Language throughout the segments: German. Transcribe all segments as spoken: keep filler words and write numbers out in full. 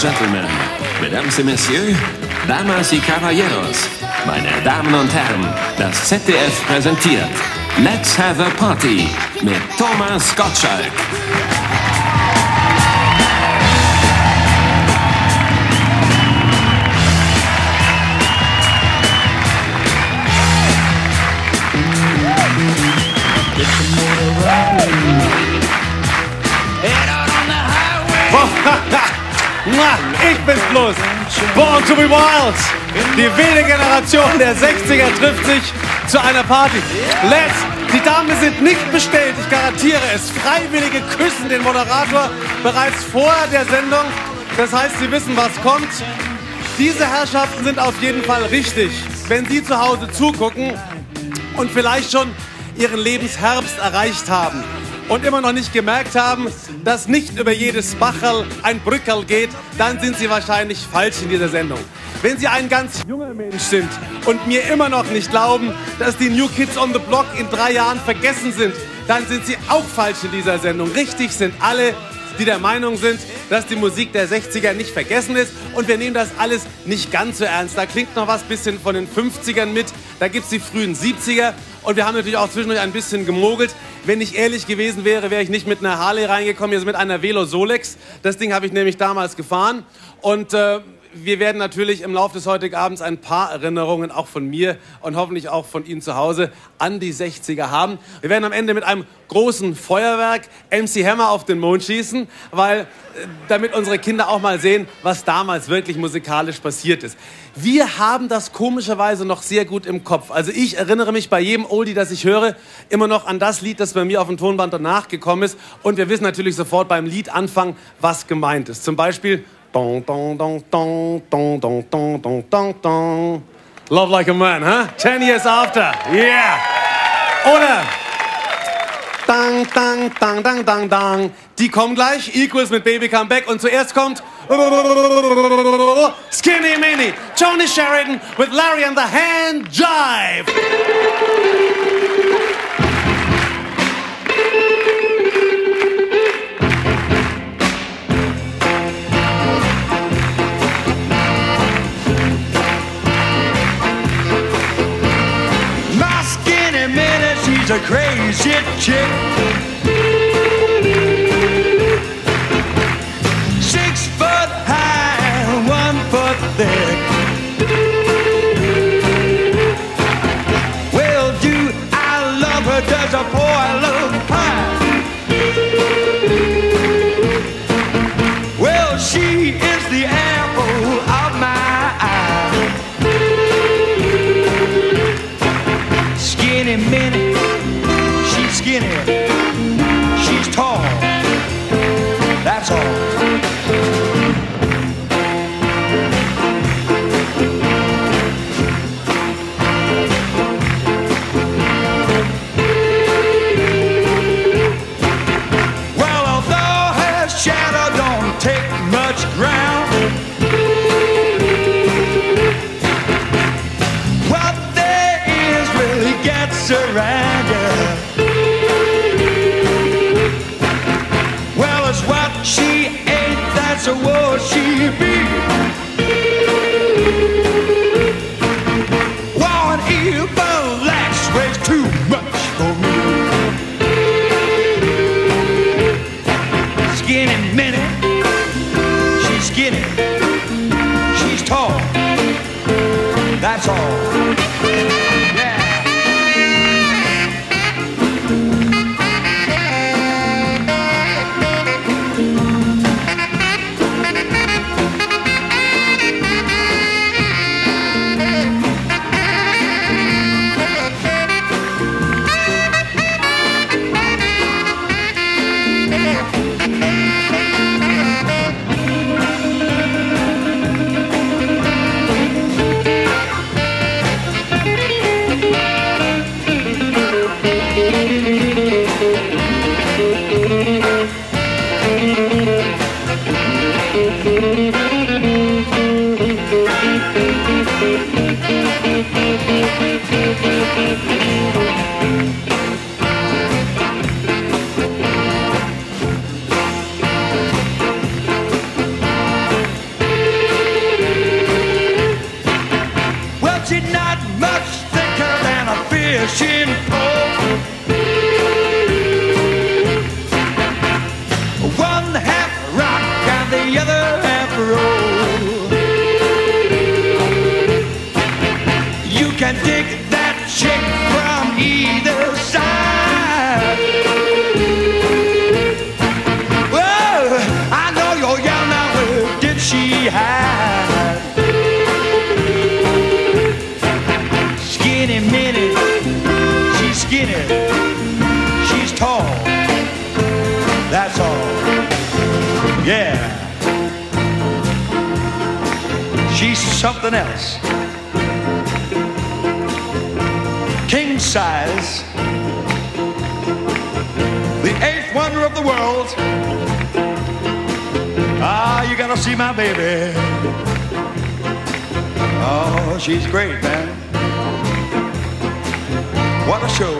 Gentlemen, Mesdames et Messieurs, Damas y Caballeros, meine Damen und Herren, das Z D F präsentiert Let's Have a Party mit Thomas Gottschalk. Ich bin's bloß, Born to be Wild. Die wilde Generation der sechziger trifft sich zu einer Party. Let's, die Damen sind nicht bestellt, ich garantiere es. Freiwillige küssen den Moderator bereits vor der Sendung. Das heißt, sie wissen, was kommt. Diese Herrschaften sind auf jeden Fall richtig, wenn sie zu Hause zugucken und vielleicht schon ihren Lebensherbst erreicht haben und immer noch nicht gemerkt haben, dass nicht über jedes Bacherl ein Brückerl geht, dann sind Sie wahrscheinlich falsch in dieser Sendung. Wenn Sie ein ganz junger Mensch sind und mir immer noch nicht glauben, dass die New Kids on the Block in drei Jahren vergessen sind, dann sind Sie auch falsch in dieser Sendung. Richtig sind alle, die der Meinung sind, dass die Musik der sechziger nicht vergessen ist. Und wir nehmen das alles nicht ganz so ernst. Da klingt noch was bisschen von den fünfzigern mit. Da gibt es die frühen siebziger. Und wir haben natürlich auch zwischendurch ein bisschen gemogelt. Wenn ich ehrlich gewesen wäre, wäre ich nicht mit einer Harley reingekommen, hier mit einer Velo Solex. Das Ding habe ich nämlich damals gefahren. Und äh, wir werden natürlich im Laufe des heutigen Abends ein paar Erinnerungen auch von mir und hoffentlich auch von Ihnen zu Hause an die sechziger haben. Wir werden am Ende mit einem großen Feuerwerk M C Hammer auf den Mond schießen, weil, äh, damit unsere Kinder auch mal sehen, was damals wirklich musikalisch passiert ist. Wir haben das komischerweise noch sehr gut im Kopf. Also ich erinnere mich bei jedem Oldie, das ich höre, immer noch an das Lied, das bei mir auf dem Tonband danach gekommen ist. Und wir wissen natürlich sofort beim Liedanfang, was gemeint ist. Zum Beispiel Dong, dong, dong, dong, dong, dong, dong, dong, dong, dong. Love Like a Man, huh? Ten years after, yeah. Oder Dang, dang, dang, dang, dang, dang. Die kommen gleich, Equals mit Baby Come Back. Und zuerst kommt Skinny Mini, Tony Sheridan with Larry and the Hand Jive. She's a crazy chick. Six foot high, one foot thick. Well, do I love her? Does a boy love pie? Well, she is the apple of my eye. Skinny Minnie, skinny, she's tall, that's all. Well, although her shadow don't take much ground, what there is really gets around you. What she ain't, that's what she be. One evil lash weighs too much for me. Skinny Minnie, she's skinny, she's tall, that's all. Yeah. fishing pole. One half rock and the other half roll. You can dig that chick from either side. Well, I know you're young now, where did she hide? Skinny Minnie, she's skinny, she's tall, that's all, yeah. She's something else. King size, the eighth wonder of the world. Ah, you gotta see my baby. Oh, she's great, man. What a show.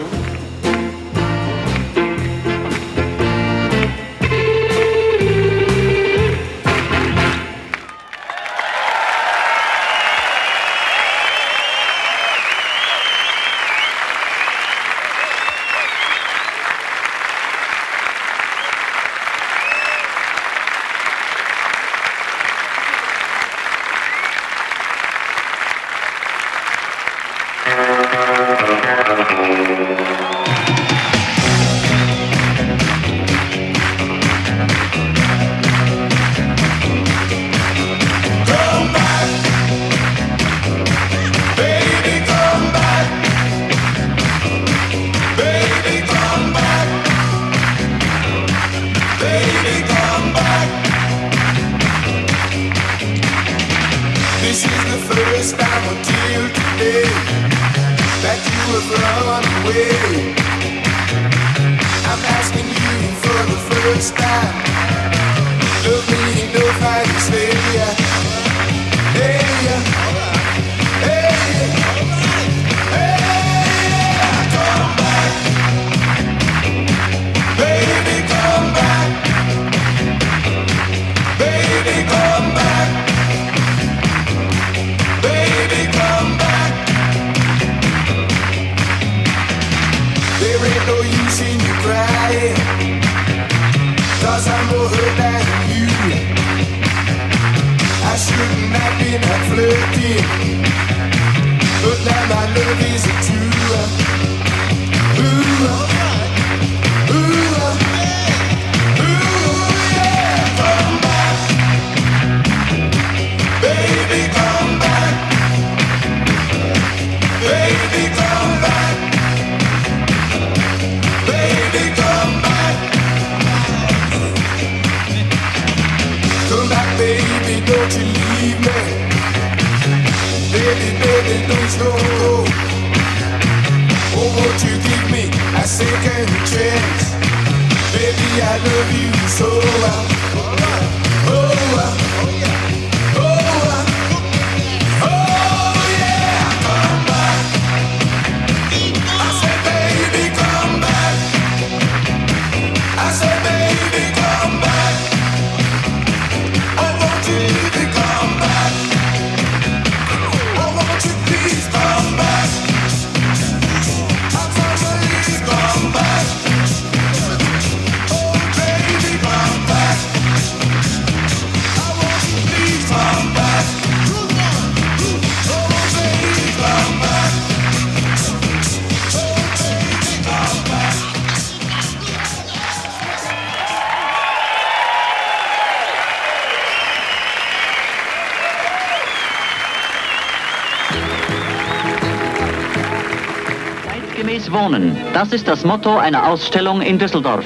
Wohnen. Das ist das Motto einer Ausstellung in Düsseldorf.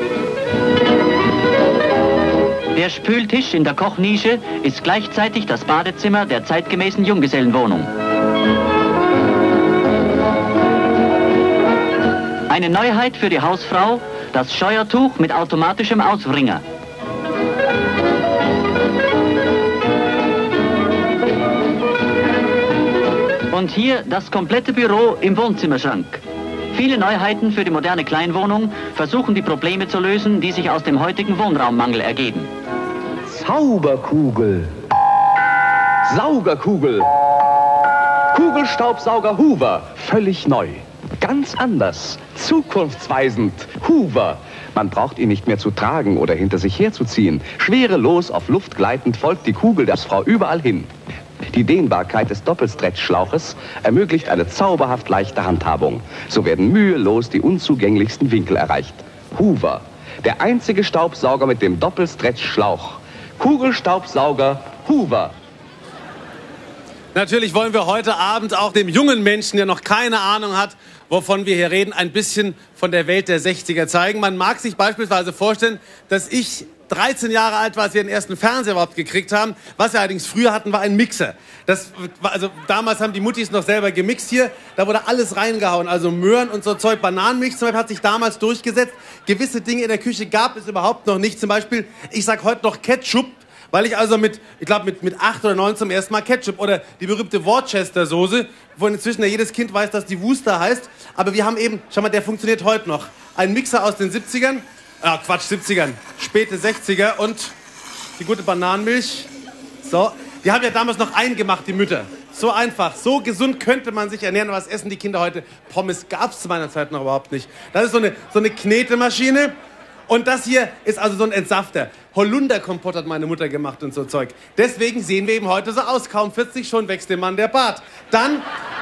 Der Spültisch in der Kochnische ist gleichzeitig das Badezimmer der zeitgemäßen Junggesellenwohnung. Eine Neuheit für die Hausfrau, das Scheuertuch mit automatischem Auswringer. Und hier das komplette Büro im Wohnzimmerschrank. Viele Neuheiten für die moderne Kleinwohnung versuchen die Probleme zu lösen, die sich aus dem heutigen Wohnraummangel ergeben. Zauberkugel. Saugerkugel. Kugelstaubsauger Hoover. Völlig neu. Ganz anders, zukunftsweisend. Hoover. Man braucht ihn nicht mehr zu tragen oder hinter sich herzuziehen. Schwerelos auf Luft gleitend folgt die Kugel der Frau überall hin. Die Dehnbarkeit des Doppelstretch-Schlauches ermöglicht eine zauberhaft leichte Handhabung. So werden mühelos die unzugänglichsten Winkel erreicht. Hoover, der einzige Staubsauger mit dem Doppelstretch-Schlauch. Kugelstaubsauger Hoover. Natürlich wollen wir heute Abend auch dem jungen Menschen, der noch keine Ahnung hat, wovon wir hier reden, ein bisschen von der Welt der sechziger zeigen. Man mag sich beispielsweise vorstellen, dass ich dreizehn Jahre alt war, als wir den ersten Fernseher überhaupt gekriegt haben. Was wir allerdings früher hatten, war ein Mixer. Das war, also damals haben die Muttis noch selber gemixt hier. Da wurde alles reingehauen, also Möhren und so Zeug. Bananenmix zum Beispiel hat sich damals durchgesetzt. Gewisse Dinge in der Küche gab es überhaupt noch nicht. Zum Beispiel, ich sag heute noch Ketchup, weil ich also mit, ich glaube mit, mit acht oder neun zum ersten Mal Ketchup oder die berühmte Worcester-Soße, wo inzwischen ja jedes Kind weiß, dass die Wooster heißt. Aber wir haben eben, schau mal, der funktioniert heute noch. Ein Mixer aus den siebzigern, ah Quatsch, siebzigern, späte sechziger und die gute Bananenmilch. So, die haben ja damals noch eingemacht, die Mütter. So einfach, so gesund könnte man sich ernähren. Was essen die Kinder heute? Pommes gab es zu meiner Zeit noch überhaupt nicht. Das ist so eine, so eine Knetemaschine. Und das hier ist also so ein Entsafter. Holunderkompott hat meine Mutter gemacht und so Zeug. Deswegen sehen wir eben heute so aus. Kaum vierzig, schon wächst dem Mann der Bart. Dann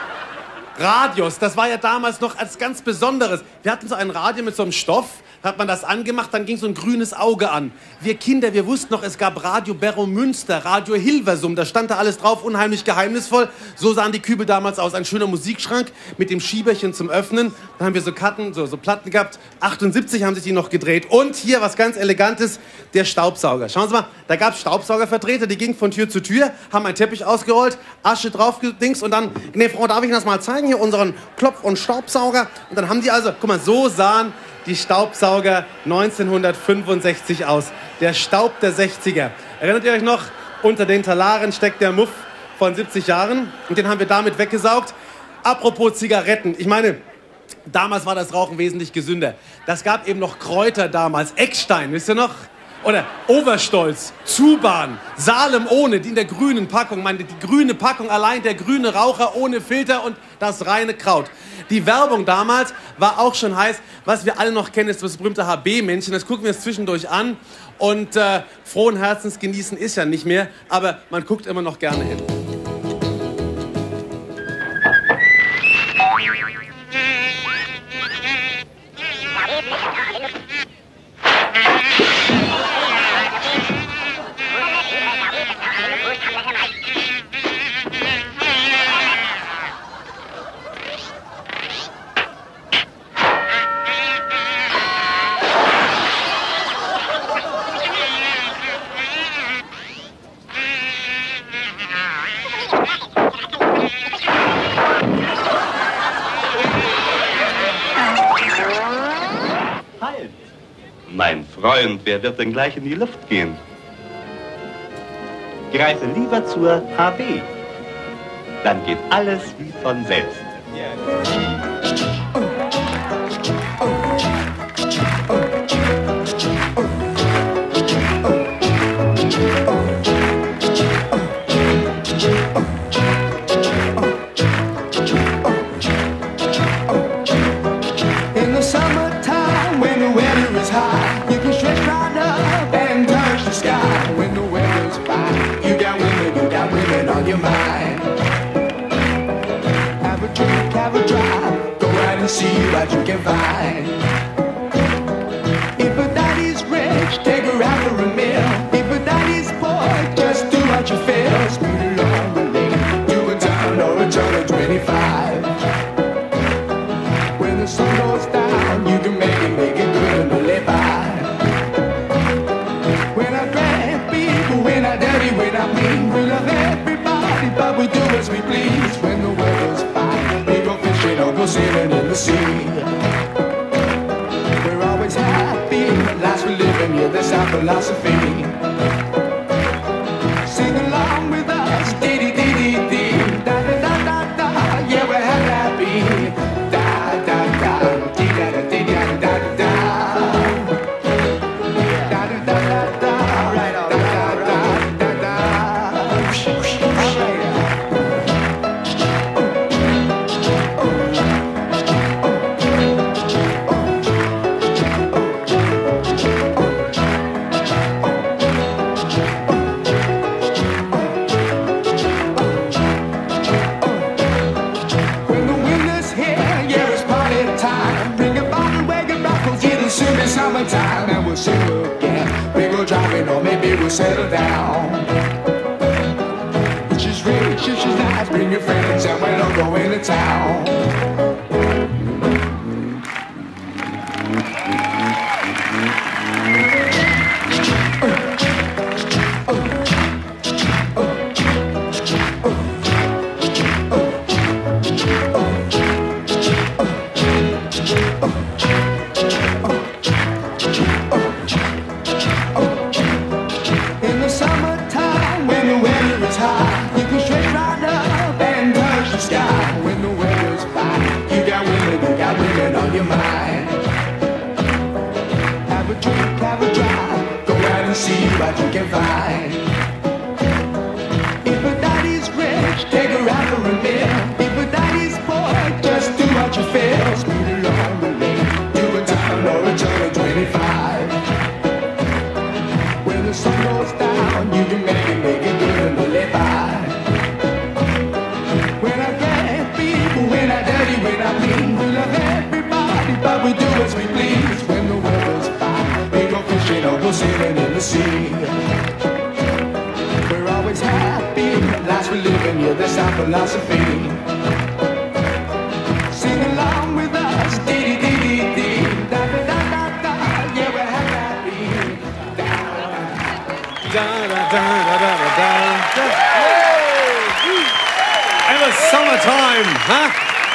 Radios. Das war ja damals noch als ganz Besonderes. Wir hatten so ein Radio mit so einem Stoff. Hat man das angemacht, dann ging so ein grünes Auge an. Wir Kinder, wir wussten noch, es gab Radio Beromünster, Radio Hilversum, da stand da alles drauf, unheimlich geheimnisvoll. So sahen die Kübel damals aus. Ein schöner Musikschrank mit dem Schieberchen zum Öffnen. Dann haben wir so Karten, so, so Platten gehabt. achtundsiebzig haben sich die noch gedreht. Und hier was ganz Elegantes, der Staubsauger. Schauen Sie mal, da gab es Staubsaugervertreter, die gingen von Tür zu Tür, haben einen Teppich ausgerollt, Asche drauf gedings und dann, nee, Frau, darf ich Ihnen das mal zeigen, hier unseren Klopf- und Staubsauger. Und dann haben die also, guck mal, so sahen die Staubsauger neunzehnhundertfünfundsechzig aus. Der Staub der sechziger. Erinnert ihr euch noch? Unter den Talaren steckt der Muff von siebzig Jahren. Und den haben wir damit weggesaugt. Apropos Zigaretten. Ich meine, damals war das Rauchen wesentlich gesünder. Das gab eben noch Kräuter damals. Eckstein, wisst ihr noch? Oder Oberstolz, Zuban, Salem ohne, die in der grünen Packung, meine, die grüne Packung allein, der grüne Raucher ohne Filter und das reine Kraut. Die Werbung damals war auch schon heiß. Was wir alle noch kennen, ist das berühmte H B-Männchen. Das gucken wir uns zwischendurch an. Und äh, frohen Herzens genießen ist ja nicht mehr, aber man guckt immer noch gerne hin. Mein Freund, wer wird denn gleich in die Luft gehen? Greife lieber zur H B. Dann geht alles wie von selbst. In the summertime, when the weather is high, you can stretch right up and touch the sky. When the weather's fine, you got women, you got women on your mind. Have a drink, have a drive, go out and see what you can find. If a daddy's rich, take her out for a meal. If a daddy's poor, just do what you feel. Speed along the lane, to a town or a town of twenty-five. When the sun goes down, you can make it, make it good and to live by. When I grab people, when I dirty, when I mean, we love everybody, but we do as we please. When the weather's fine, we go fishing or go sailing in the sea. We're always happy, the lives we live in here, that's our philosophy. Sing along with us, dee-dee-dee-dee-dee, da-da-da-da-da, yeah, we're happy. sing again. We go driving or maybe we'll settle down. If she's rich, if she's nice, bring your friends and we'll all go into town. See what you can find. If a daddy's rich, take her out for a meal. If a daddy's poor, just do what you feel. Speed along the lane, do a time or a turn of twenty-five. When the sun goes down, you can make it, make it good and live by. When I get people, when I dirty, when I mean, we love everybody, but we do as we please. When the weather's fine, we go fishing or go sailing in the sea. We're always happy, lives we live in, yeah, that's our philosophy. Sing along with us, dee dee dee dee, da da da da da, yeah, we're happy. Da da da da da da da. It was summertime, huh?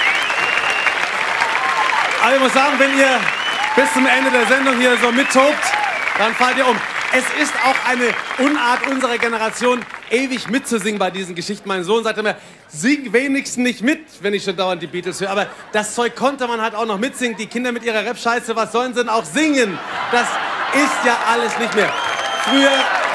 Also ich muss sagen, wenn ihr bis zum Ende der Sendung hier so mittobt, dann fallt ihr um. Es ist auch eine Unart unserer Generation, ewig mitzusingen bei diesen Geschichten. Mein Sohn sagte mir, sing wenigstens nicht mit, wenn ich schon dauernd die Beatles höre. Aber das Zeug konnte man halt auch noch mitsingen. Die Kinder mit ihrer Rap-Scheiße, was sollen sie denn auch singen? Das ist ja alles nicht mehr. Früher,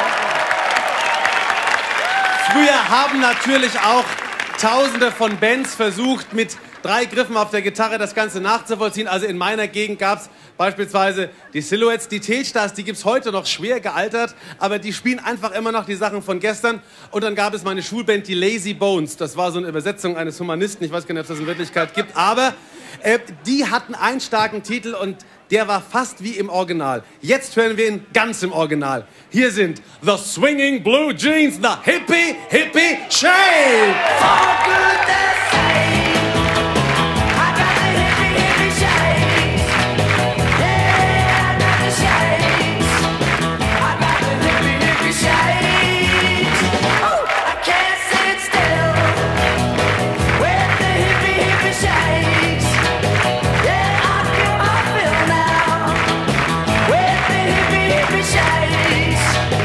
früher haben natürlich auch Tausende von Bands versucht, mit drei Griffen auf der Gitarre das Ganze nachzuvollziehen. Also in meiner Gegend gab es beispielsweise die Silhouettes, die Telstas, die gibt es heute noch, schwer gealtert, aber die spielen einfach immer noch die Sachen von gestern. Und dann gab es meine Schulband, die Lazy Bones. Das war so eine Übersetzung eines Humanisten, ich weiß gar nicht, ob es das in Wirklichkeit gibt, aber äh, die hatten einen starken Titel und der war fast wie im Original. Jetzt hören wir ihn ganz im Original. Hier sind The Swinging Blue Jeans, The Hippie Hippie Shake. For goodness sake.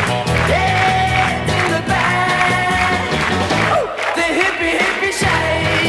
Hippie, hippie shake.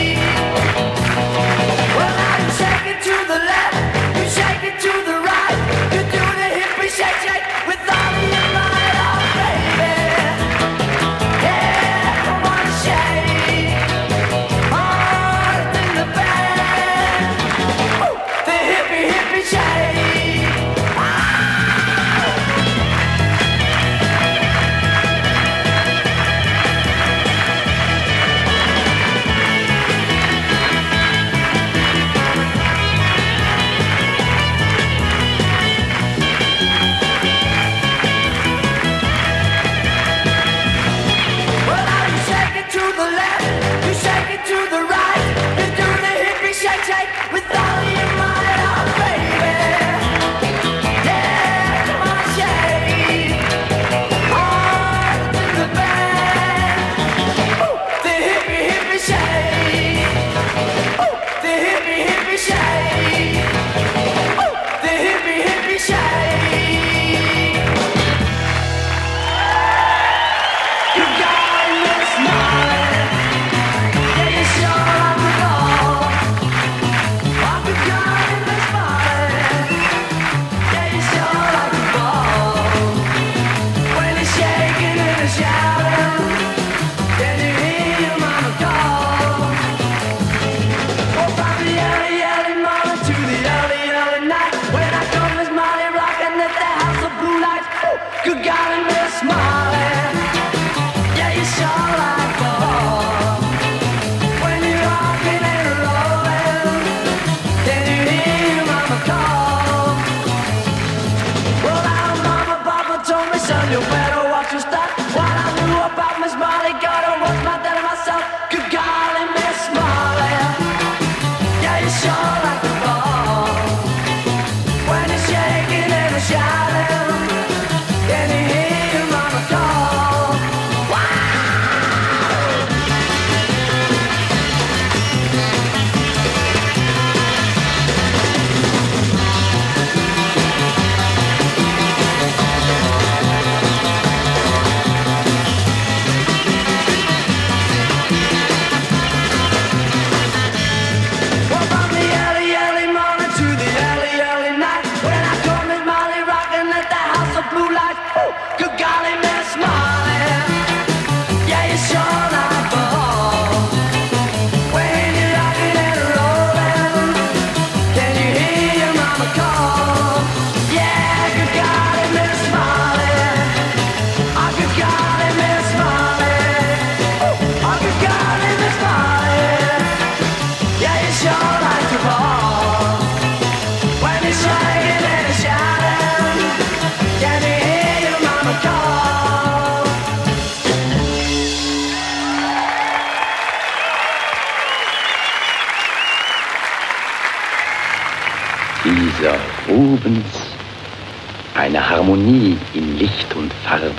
Dieser Rubens, eine Harmonie in Licht und Farbe.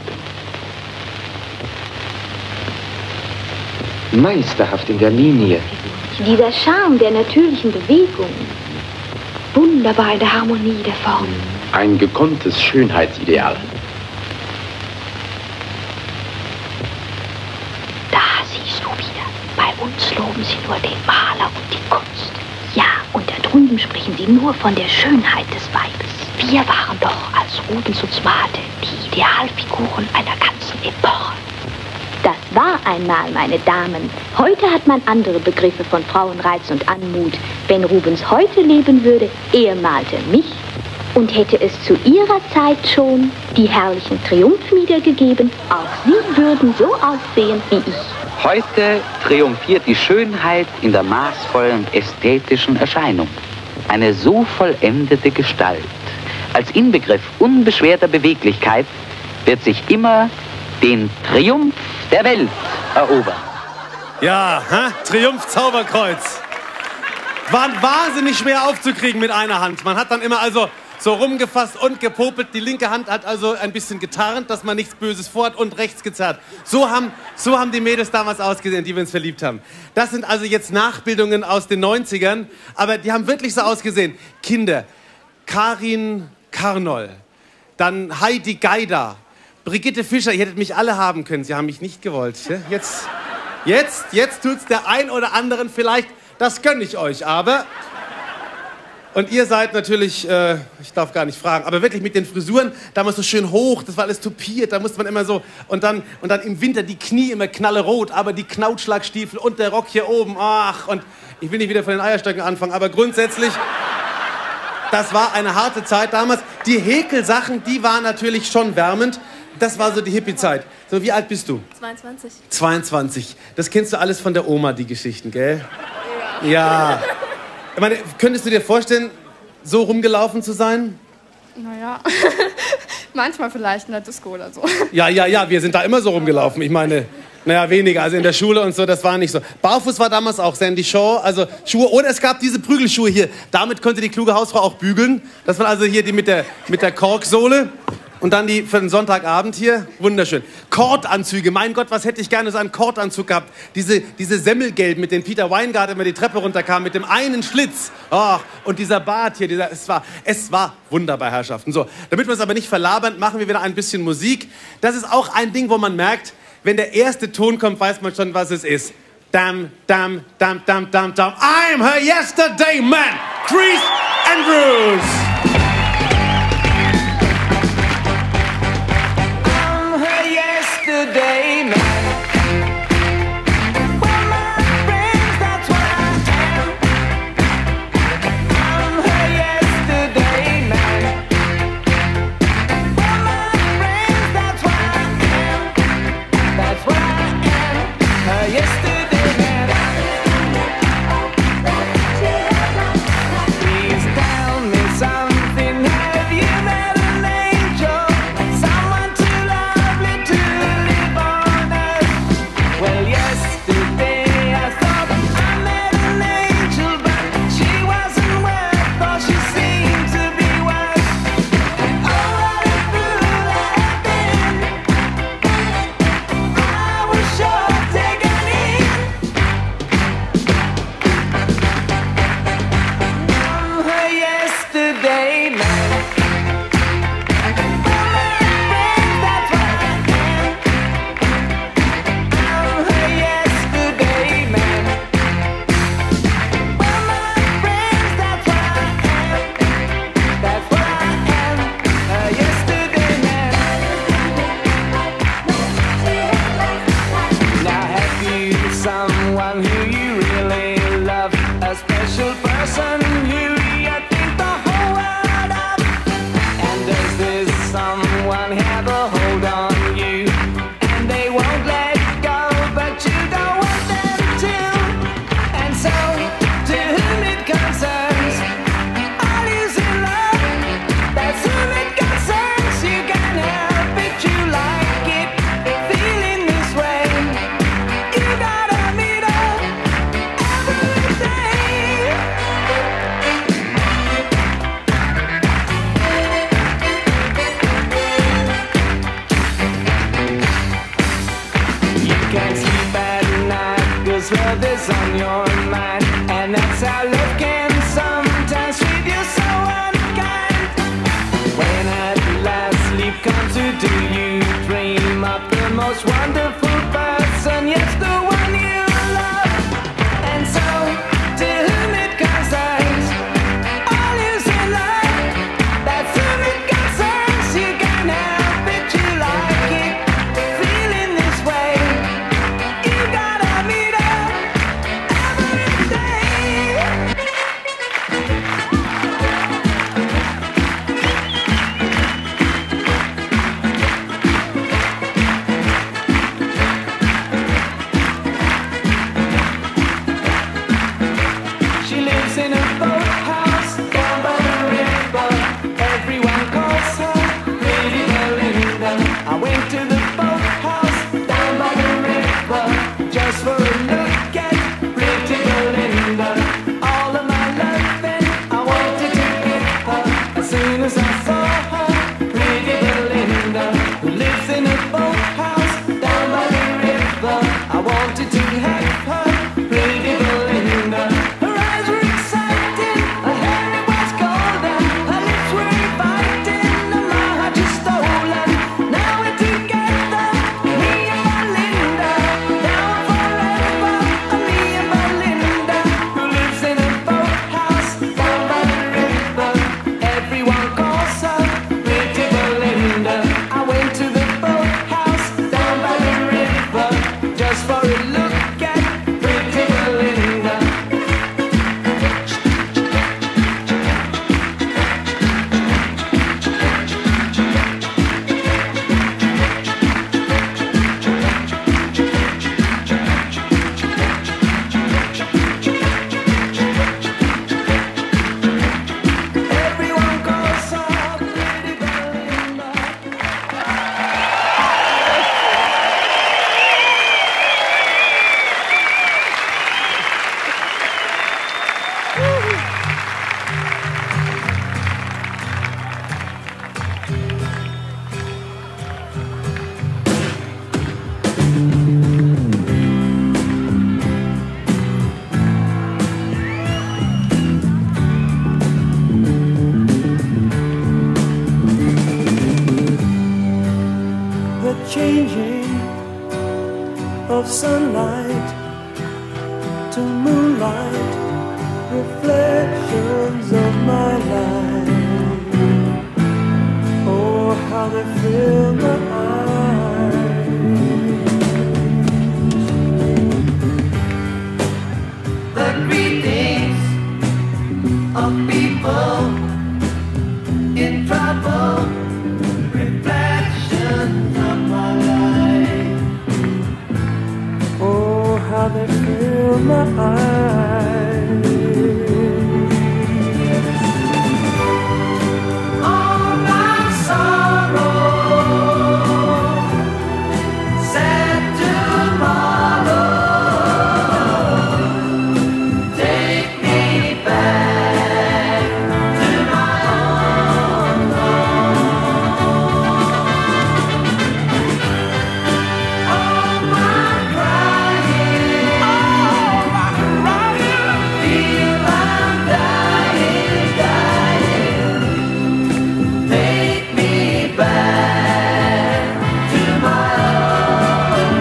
Meisterhaft in der Linie. Dieser Charme der natürlichen Bewegung. Wunderbar in der Harmonie der Form. Ein gekonntes Schönheitsideal. Da siehst du wieder. Bei uns loben sie nur den Maler und die Kunst. Ja, und da drüben sprechen sie nur von der Schönheit des Weibes. Wir waren doch, als Rubens uns malte, die Idealfiguren einer ganzen Epoche. Das war einmal, meine Damen. Heute hat man andere Begriffe von Frauenreiz und Anmut. Wenn Rubens heute leben würde, er malte mich und hätte es zu ihrer Zeit schon die herrlichen Triumphlieder gegeben, auch sie würden so aussehen wie ich. Heute triumphiert die Schönheit in der maßvollen ästhetischen Erscheinung. Eine so vollendete Gestalt, als Inbegriff unbeschwerter Beweglichkeit, wird sich immer den Triumph der Welt erobern. Ja, hä? Triumph Zauberkreuz. War wahnsinnig schwer aufzukriegen mit einer Hand. Man hat dann immer also so rumgefasst und gepopelt. Die linke Hand hat also ein bisschen getarnt, dass man nichts Böses vorhat, und rechts gezerrt. So haben, so haben die Mädels damals ausgesehen, die wir uns verliebt haben. Das sind also jetzt Nachbildungen aus den neunzigern, aber die haben wirklich so ausgesehen. Kinder, Karin Karnoll, dann Heidi Geida, Brigitte Fischer, ihr hättet mich alle haben können, sie haben mich nicht gewollt. Jetzt, jetzt, jetzt tut's der ein oder anderen vielleicht, das gönne ich euch, aber... Und ihr seid natürlich, äh, ich darf gar nicht fragen, aber wirklich mit den Frisuren, damals so schön hoch, das war alles tupiert, da musste man immer so, und dann, und dann im Winter die Knie immer knallerot, aber die Knautschlagstiefel und der Rock hier oben, ach, und ich will nicht wieder von den Eierstöcken anfangen, aber grundsätzlich, das war eine harte Zeit damals. Die Häkelsachen, die waren natürlich schon wärmend. Das war so die Hippie-Zeit. So, wie alt bist du? zweiundzwanzig. zweiundzwanzig. Das kennst du alles von der Oma, die Geschichten, gell? Ja. Ja. Ich meine, könntest du dir vorstellen, so rumgelaufen zu sein? Naja, manchmal vielleicht in der Disco oder so. Ja, ja, ja, wir sind da immer so rumgelaufen. Ich meine, naja, weniger. Also in der Schule und so, das war nicht so. Barfuß war damals auch Sandy Shaw, also Schuhe. Oder es gab diese Prügelschuhe hier. Damit konnte die kluge Hausfrau auch bügeln. Das waren also hier die mit der, mit der Korksohle. Und dann die für den Sonntagabend hier, wunderschön. Kordanzüge, mein Gott, was hätte ich gerne so einen Kordanzug gehabt. Diese, diese Semmelgelb, mit denen Peter Weingart immer die Treppe runterkam, mit dem einen Schlitz. Oh, und dieser Bart hier, dieser, es, war, es war wunderbar, Herrschaften. So, damit wir es aber nicht verlabern, machen wir wieder ein bisschen Musik. Das ist auch ein Ding, wo man merkt, wenn der erste Ton kommt, weiß man schon, was es ist. Dam, dam, dam, dam, dam, dam. I'm her yesterday man, Chris Andrews. Yesterday man. Well, my friends, that's what I am. I'm her yesterday man. Well, my friends, that's what I am. That's what I am. Her yesterday man. Please tell me something. in your mind. And that's how love can sometimes treat you so unkind. When at last sleep comes to do you dream up the most wonderful person, yes, the one you love. And so, to whom it concerns, all you say love, that's whom it concerns. You can't help it, you like it, feeling this way. You gotta meet her every day. She lives in a boathouse down by the river. Everyone calls her Pretty Belinda. I went to the boathouse down by the river just for a look at Pretty Belinda. All of my loving I wanted to give her as soon as I saw her. Pretty Belinda, who lives in a boathouse down by the river. I wanted to have her. Pretty Belinda. Her eyes were exciting, her hair it was golden, her lips were inviting, and my heart just stolen. Now we're together, me and Belinda, now and forever. Me and Belinda, who lives in a boathouse down by the river. Everyone calls her Pretty Belinda. I went to the boathouse down by the river just for a look at Pretty Belinda. Everyone calls her Pretty Belinda. The changing of sunlight to moonlight, reflections of my life. Oh, how they fill my eyes. The greetings of people in trouble, reflections of my life. Oh, how they fill my eyes. All my sorrow, sad tomorrow, take me back to my own home. All my crying, all my crying, feel I'm dying, dying. Take me back to my own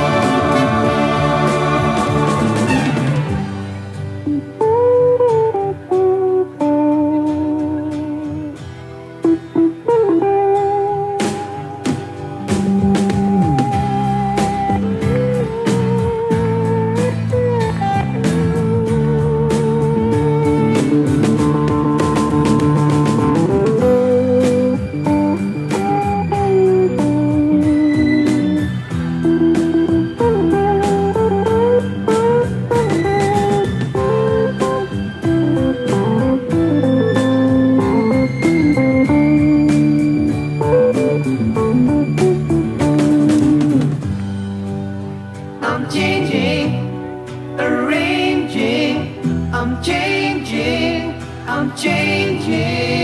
I'm changing, arranging, I'm changing, I'm changing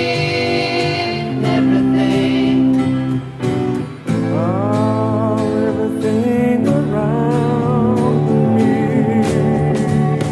everything. Oh, everything around me.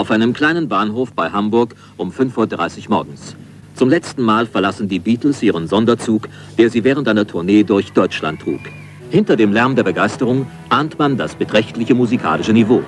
auf einem kleinen Bahnhof bei Hamburg um fünf Uhr dreißig morgens. Zum letzten Mal verlassen die Beatles ihren Sonderzug, der sie während einer Tournee durch Deutschland trug. Hinter dem Lärm der Begeisterung ahnt man das beträchtliche musikalische Niveau.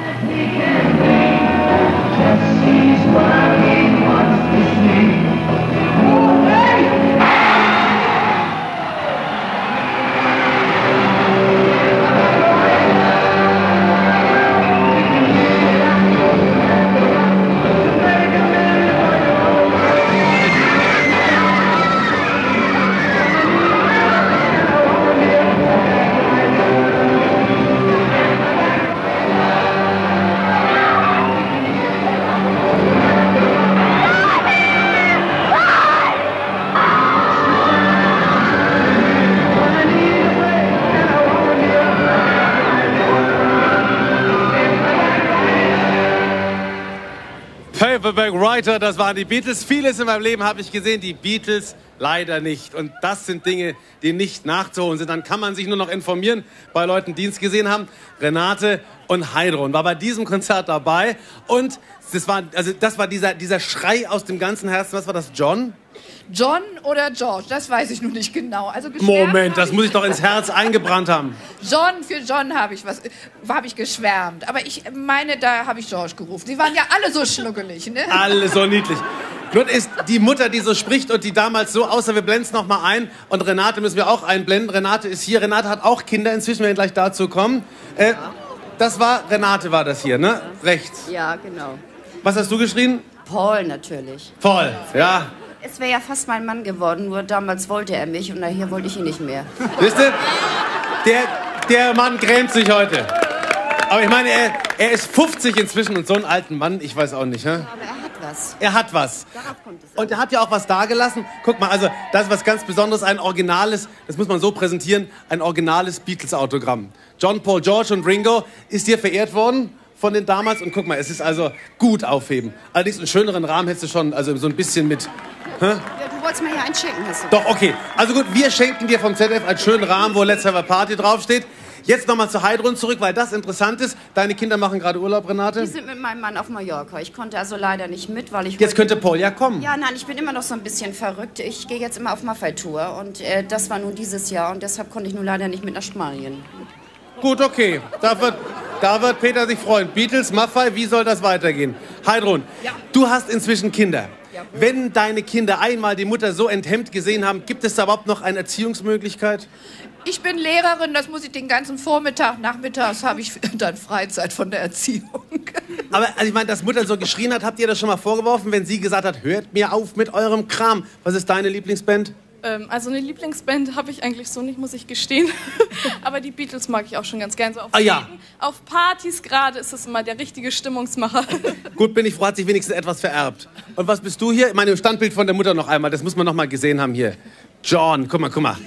Paperback Writer, das waren die Beatles. Vieles in meinem Leben habe ich gesehen, die Beatles leider nicht. Und das sind Dinge, die nicht nachzuholen sind. Dann kann man sich nur noch informieren bei Leuten, die es gesehen haben. Renate und Heidrun war bei diesem Konzert dabei. Und das war, also das war dieser, dieser Schrei aus dem ganzen Herzen. Was war das, John? John oder George, das weiß ich nun nicht genau. Also Moment, das muss ich doch ins Herz eingebrannt haben. John, für John habe ich was, habe ich geschwärmt. Aber ich meine, da habe ich George gerufen. Die waren ja alle so schnuckelig, ne? Alle so niedlich. Nun ist die Mutter, die so spricht und die damals so außer wir blenden es noch mal ein. Und Renate müssen wir auch einblenden. Renate ist hier. Renate hat auch Kinder. Inzwischen werden wir gleich dazu kommen. Äh, das war, Renate war das hier, ne? Rechts. Ja, genau. Was hast du geschrien? Paul natürlich. Paul, ja. Es wäre ja fast mein Mann geworden, nur damals wollte er mich und nachher wollte ich ihn nicht mehr. Wisst ihr, der, der Mann grämt sich heute. Aber ich meine, er, er ist fünfzig inzwischen und so einen alten Mann, ich weiß auch nicht. Hä? Aber er hat was. Er hat was. Darauf kommt es. Und er hat ja auch was dagelassen. Guck mal, also das ist was ganz Besonderes, ein originales, das muss man so präsentieren, ein originales Beatles-Autogramm. John, Paul, George und Ringo ist hier verehrt worden von den damals. Und guck mal, es ist also gut aufheben. Allerdings einen schöneren Rahmen hättest du schon, also so ein bisschen mit... Hä? Ja, du wolltest mir ja einen schenken, hast du. Doch, okay. Also gut, wir schenken dir vom Z D F einen schönen Rahmen, wo Let's Have a Party draufsteht. Jetzt nochmal zu Heidrun zurück, weil das interessant ist. Deine Kinder machen gerade Urlaub, Renate? Die sind mit meinem Mann auf Mallorca. Ich konnte also leider nicht mit, weil ich... Jetzt könnte Paul ja kommen. Ja, nein, ich bin immer noch so ein bisschen verrückt. Ich gehe jetzt immer auf Maffei-Tour und äh, das war nun dieses Jahr und deshalb konnte ich nun leider nicht mit nach Spanien. Gut, okay. Da wird, da wird Peter sich freuen. Beatles, Maffei, wie soll das weitergehen? Heidrun, ja. Du hast inzwischen Kinder. Ja. Wenn deine Kinder einmal die Mutter so enthemmt gesehen haben, gibt es da überhaupt noch eine Erziehungsmöglichkeit? Ich bin Lehrerin, das muss ich den ganzen Vormittag, nachmittags habe ich dann Freizeit von der Erziehung. Aber also ich meine, dass Mutter so geschrien hat, habt ihr das schon mal vorgeworfen, wenn sie gesagt hat, hört mir auf mit eurem Kram. Was ist deine Lieblingsband? Ähm, also eine Lieblingsband habe ich eigentlich so nicht, muss ich gestehen. Aber die Beatles mag ich auch schon ganz gern. So auf, ah, ja. auf Partys gerade ist das immer der richtige Stimmungsmacher. Gut, bin ich froh, hat sich wenigstens etwas vererbt. Und was bist du hier? Mein Standbild von der Mutter noch einmal, das muss man noch mal gesehen haben hier. John, guck mal, guck mal.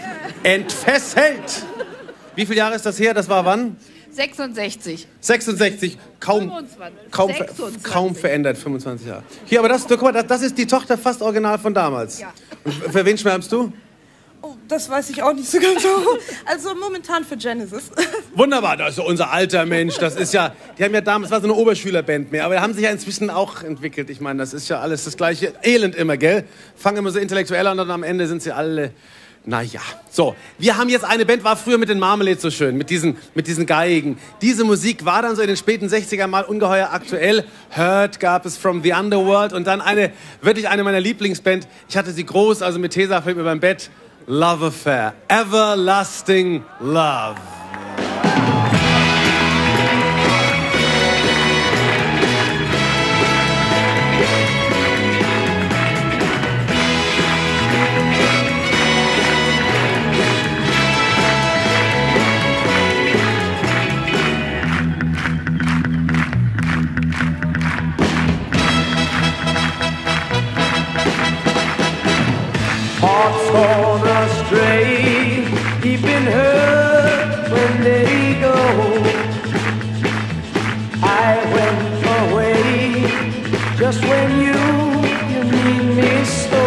Entfesselt! Wie viele Jahre ist das her? Das war wann? sechsundsechzig. sechsundsechzig, kaum, fünfundzwanzig. kaum, sechsundzwanzig. kaum verändert, fünfundzwanzig Jahre. Hier, aber das, guck mal, das, das ist die Tochter fast original von damals. Ja. Und für wen schwärmst du? Oh, das weiß ich auch nicht so genau. Also momentan für Genesis. Wunderbar, das ist so unser alter Mensch. Das ist ja, die haben ja damals, war so eine Oberschülerband mehr, aber die haben sich ja inzwischen auch entwickelt. Ich meine, das ist ja alles das gleiche Elend immer, gell? Fangen immer so intellektuell an und am Ende sind sie alle... Naja, so, wir haben jetzt eine Band, war früher mit den Marmalades so schön, mit diesen, mit diesen Geigen. Diese Musik war dann so in den späten sechzigern mal ungeheuer aktuell. Hurt gab es From the Underworld und dann eine, wirklich eine meiner Lieblingsband. Ich hatte sie groß, also mit Tesafilm über dem Bett. Love Affair, Everlasting Love. Hearts torn astray, deep in hurt when they go. I went away just when you, you need me so.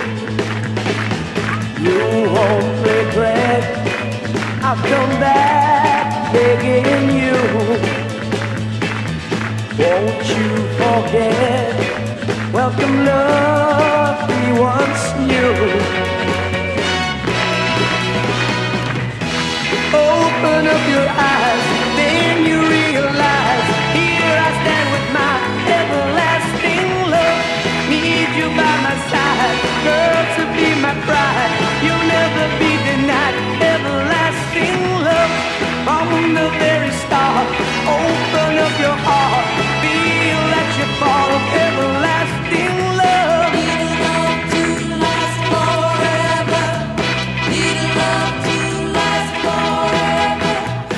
You won't regret, I've come back begging you. Won't you forget? forget. Welcome love we once knew. Open up your eyes, then you realize, here I stand with my everlasting love. Need you by my side, girl, to be my bride. You'll never be denied everlasting love. From the very start, open up your heart, feel that you fall of everlasting love. Need a love to last forever. Need a love to last forever.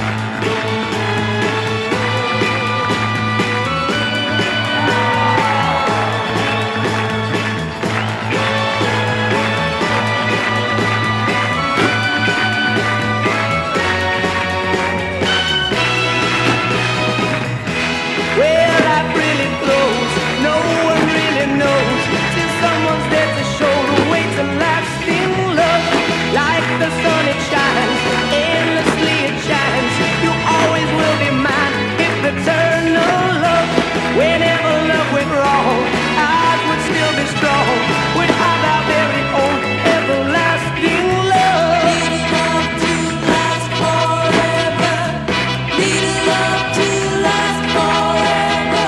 Well, life really flows, no one really knows, till someone's there to show the way to lasting love. Like the sun it shines, endlessly it shines. You always will be mine, if eternal love. Whenever love went wrong, I would still be strong. We'd have our very own everlasting love. Need a love to last forever. Need a love to last forever.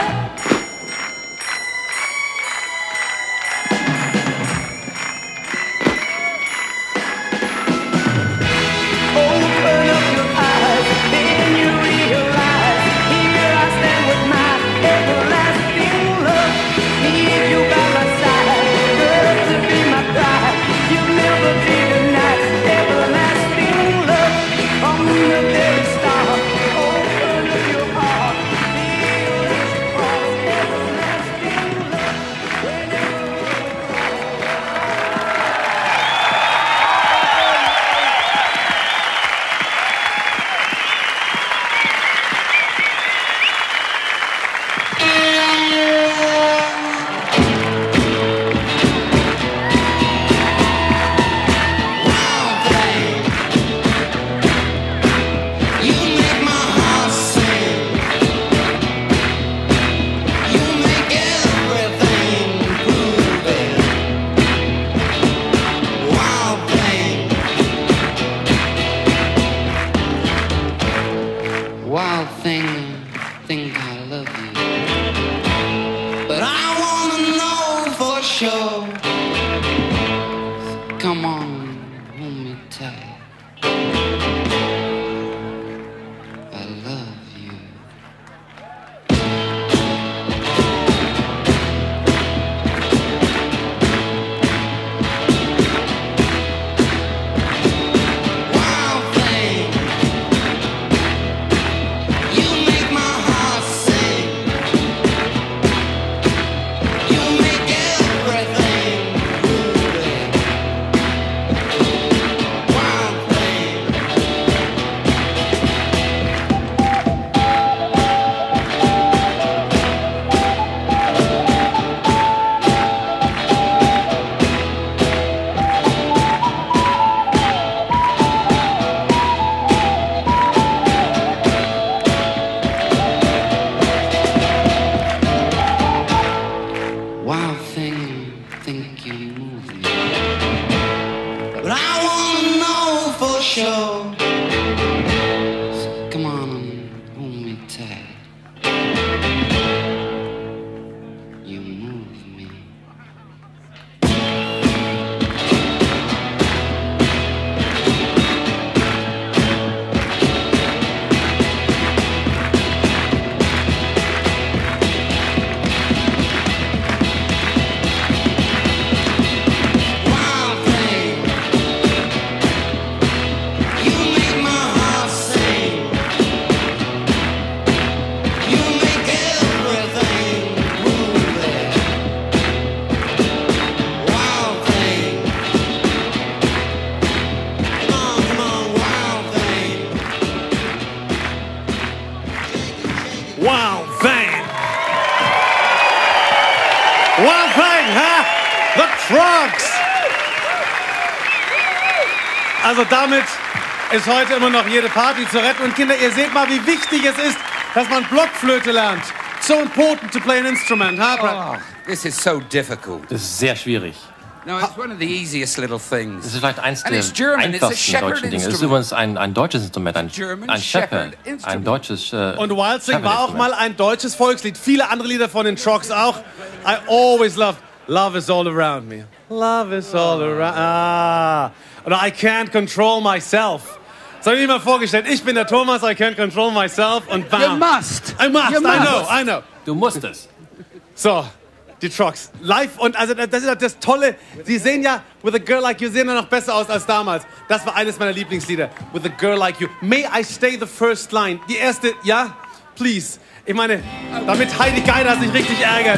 Open up your eyes, then you realize, here I stand with my everlasting love. Need you by my side, girl, to be my bride. You'll never be denied everlasting love. From the very start, open up your heart, feel that you fall everlasting love. Wild thing, think I love you, but I wanna know for sure. Come on, hold me tight. I love you. Wild thing, you make my heart sing. You make everything groovy. Wild thing. Wild thing, think you move me, but I wanna know for sure. So come on and hold me tight. You move me. Wild thing, you make my heart sing. You make everything groovy. Wild thing, come on, come on, wild thing. Wow, Thing! Wow, Thing, ha? The Trucks! Also damit ist heute immer noch jede Party zu retten. Und Kinder, ihr seht mal, wie wichtig es ist, dass man Blockflöte lernt. so important to play an instrument, huh? Oh, this is so difficult. Das ist sehr schwierig. No, it's one of the easiest little things. Das ist vielleicht eins And der it's German. It's a einfachsten shepherd deutschen Dinge. Es ist instrument. übrigens ein, ein deutsches Instrument, ein, German ein Shepherd, shepherd instrument. ein deutsches äh, Und Wild Thing war auch Shepherd-Instrument. mal ein deutsches Volkslied. Viele andere Lieder von den Trucks auch. I always loved Love is all around me. Love is all around. Ah. Oder I can't control myself. Das habe ich mir mal vorgestellt. Ich bin der Thomas, I can't control myself. Und bam. You must. I must, You I must. know, I know. Du musst es. So, die Trucks. Live und also das ist das Tolle. Sie sehen ja, With a Girl Like You, sehen ja noch besser aus als damals. Das war eines meiner Lieblingslieder. With a Girl Like You. May I stay the first line. Die erste, ja? Please. Ich meine, damit Heidi Geider sich richtig ärgert.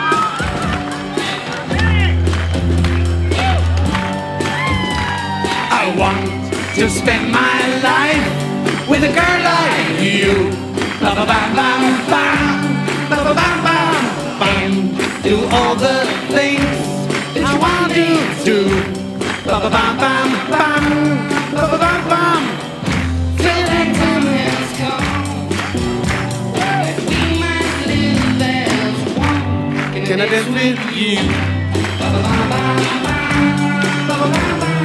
I want to spend my life with a girl like you. Ba ba bam bam bam, ba ba bam bam bam. Do all the things that I want to do. Ba ba bam bam bam, ba ba bam bam. Till that time has come that we might live as one. Can I dance with you? Ba ba bam bam bam, ba ba bam bam.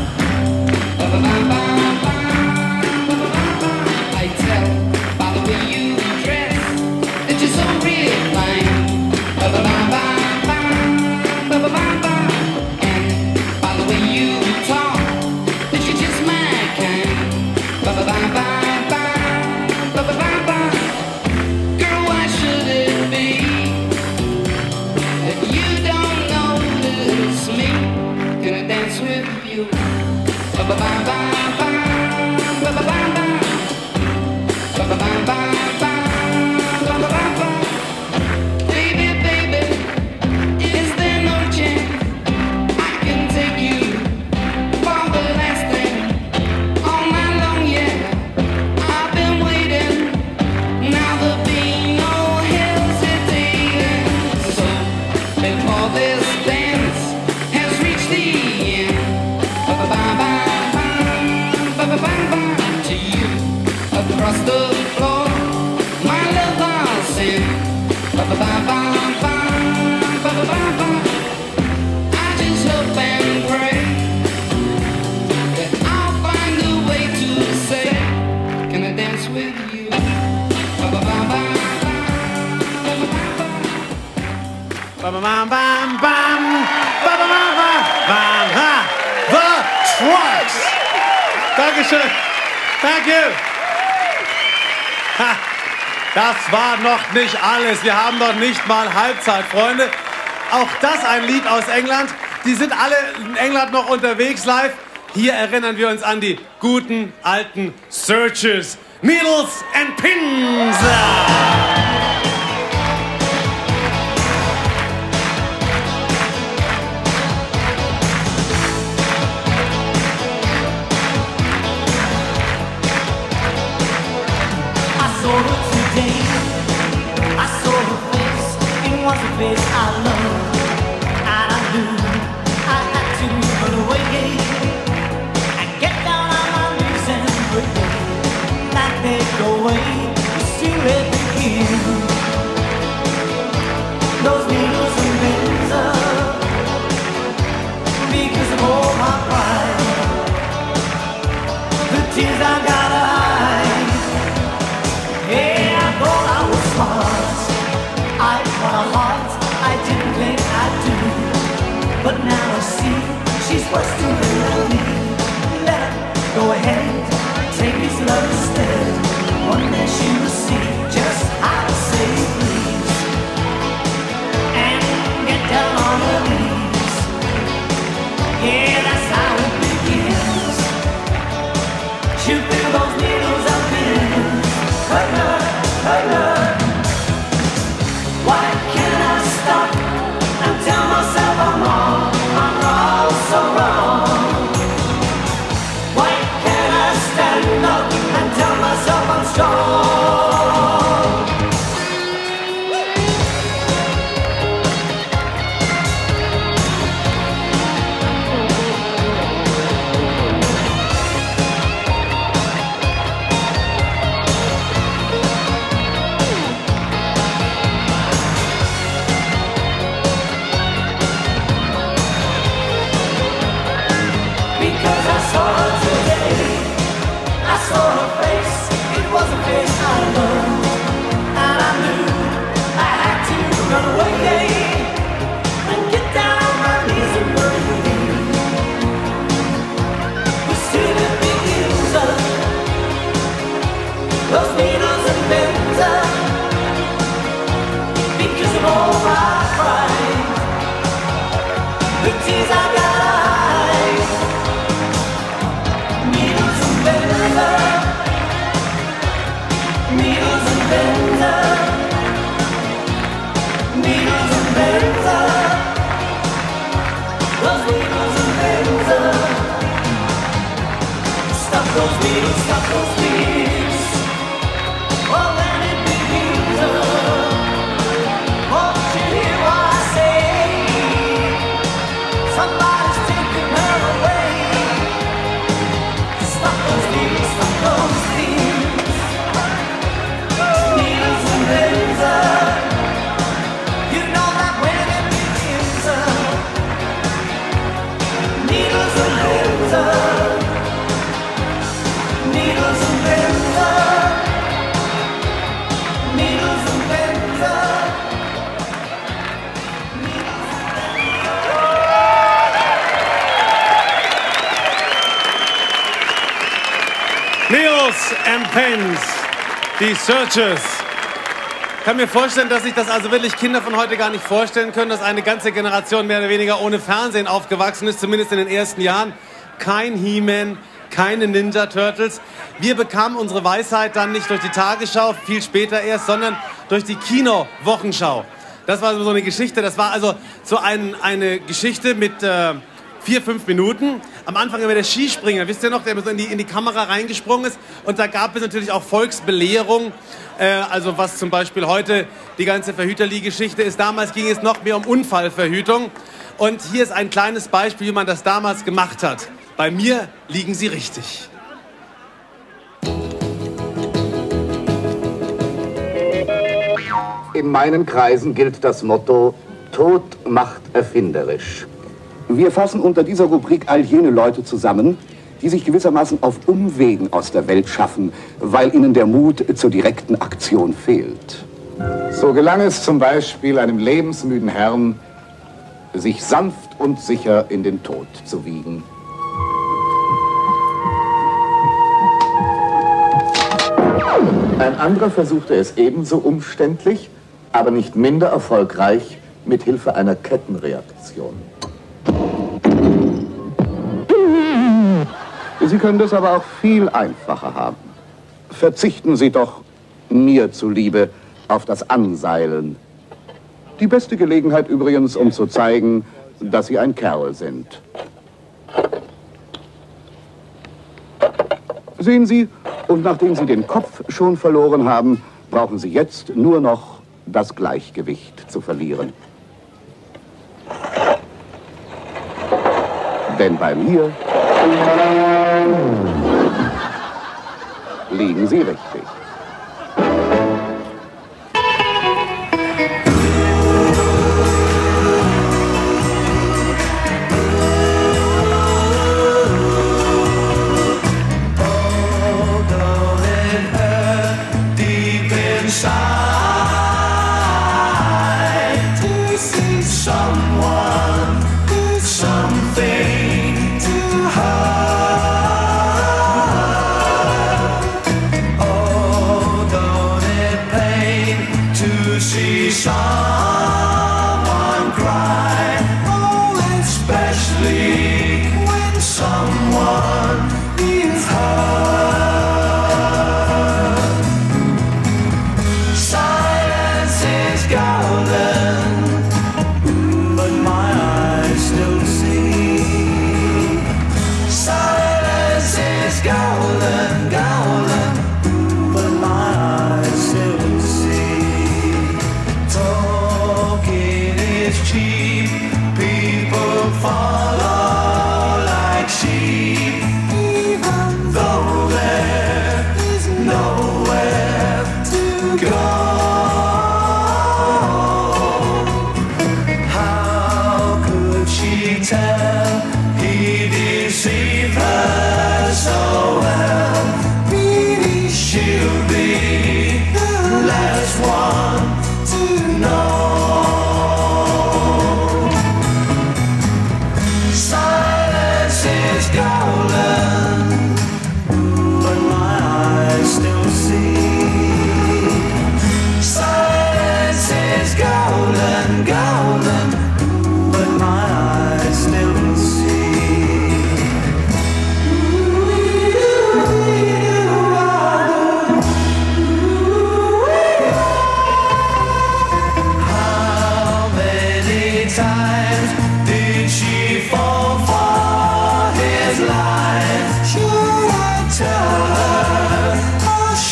I tell by the way you dress that you're so real fine. Ba ba ba ba ba ba ba ba. And by the way you talk that you're just my kind. Ba ba ba ba ba ba ba ba ba. Girl, why should it be that you don't notice me? Can I dance with you? Ba ba ba ba ba ba ba ba ba. Ba ba ba ba ba ba ba ba ba. Baby, baby, is there no chance I can take you for the last thing all night long? Yeah, I've been waiting. Now there'll be no hesitating. So before this dance has reached the end, ba ba ba ba. To you across the floor, my love I'll sing. Ba ba ba ba ba ba ba ba ba. I just hope and pray that I'll find a way to say, can I dance with you? Ba ba ba ba ba ba ba ba. Bam bam bam bam, bam bam bam bam ha. The Trucks. Dankeschön. Thank you. Ha, das war noch nicht alles. Wir haben noch nicht mal Halbzeit, Freunde. Auch das ein Lied aus England. Die sind alle in England noch unterwegs live. Hier erinnern wir uns an die guten alten Searchers. Needles and Pins. Face I love, and I knew I had to put away and get down on my knees and pray that they'd go away. Still let me hear those needles and pins up because of all my pride, the tears I gotta hide. Yeah, I thought I was smart, I got a heart I didn't think I'd do, but now I see she's worse to than me. Let her go ahead, take his love instead. One day she will see just how to say please and get down on her knees. Yeah, that's how it begins. She'll feel those needles up in her love, her love. Why can't I stop and tell myself I'm wrong, I'm wrong, so wrong? saw her today. I saw her face. It was a face I loved. And I knew I had to run away and get down on my knees and pray. But still it begins up. Those needles and bends up. Because of all my pride, the tears I got eyes. Needles and bends up. Needles and bends up. Needles and bends up. Those needles and bends up. Stop those needles, stop those needles. Oh, then it begins up. Won't you hear what I say? Somebody's taking her away. Stop those needles, stop those needles. Needles and bends up. You know that when it begins up. Needles and bends up. Needles and bends up. Needles and bends up. Needles and Pens, die Searchers. Ich kann mir vorstellen, dass sich das also wirklich Kinder von heute gar nicht vorstellen können, dass eine ganze Generation mehr oder weniger ohne Fernsehen aufgewachsen ist, zumindest in den ersten Jahren. Kein He-Man, keine Ninja Turtles. Wir bekamen unsere Weisheit dann nicht durch die Tagesschau, viel später erst, sondern durch die Kino-Wochenschau. Das war so eine Geschichte, das war also so ein, eine Geschichte mit äh, vier, fünf Minuten. Am Anfang immer der Skispringer, wisst ihr noch, der so in die, in die Kamera reingesprungen ist. Und da gab es natürlich auch Volksbelehrung, äh, also was zum Beispiel heute die ganze Verhüterli-Geschichte ist. Damals ging es noch mehr um Unfallverhütung. Und hier ist ein kleines Beispiel, wie man das damals gemacht hat. Bei mir liegen Sie richtig. In meinen Kreisen gilt das Motto, Tod macht erfinderisch. Wir fassen unter dieser Rubrik all jene Leute zusammen, die sich gewissermaßen auf Umwegen aus der Welt schaffen, weil ihnen der Mut zur direkten Aktion fehlt. So gelang es zum Beispiel einem lebensmüden Herrn, sich sanft und sicher in den Tod zu wiegen. Ein anderer versuchte es ebenso umständlich, aber nicht minder erfolgreich mit Hilfe einer Kettenreaktion. Sie können das aber auch viel einfacher haben. Verzichten Sie doch, mir zuliebe, auf das Anseilen. Die beste Gelegenheit übrigens, um zu zeigen, dass Sie ein Kerl sind. Sehen Sie, und nachdem Sie den Kopf schon verloren haben, brauchen Sie jetzt nur noch das Gleichgewicht zu verlieren. Denn bei mir liegen Sie richtig. Oh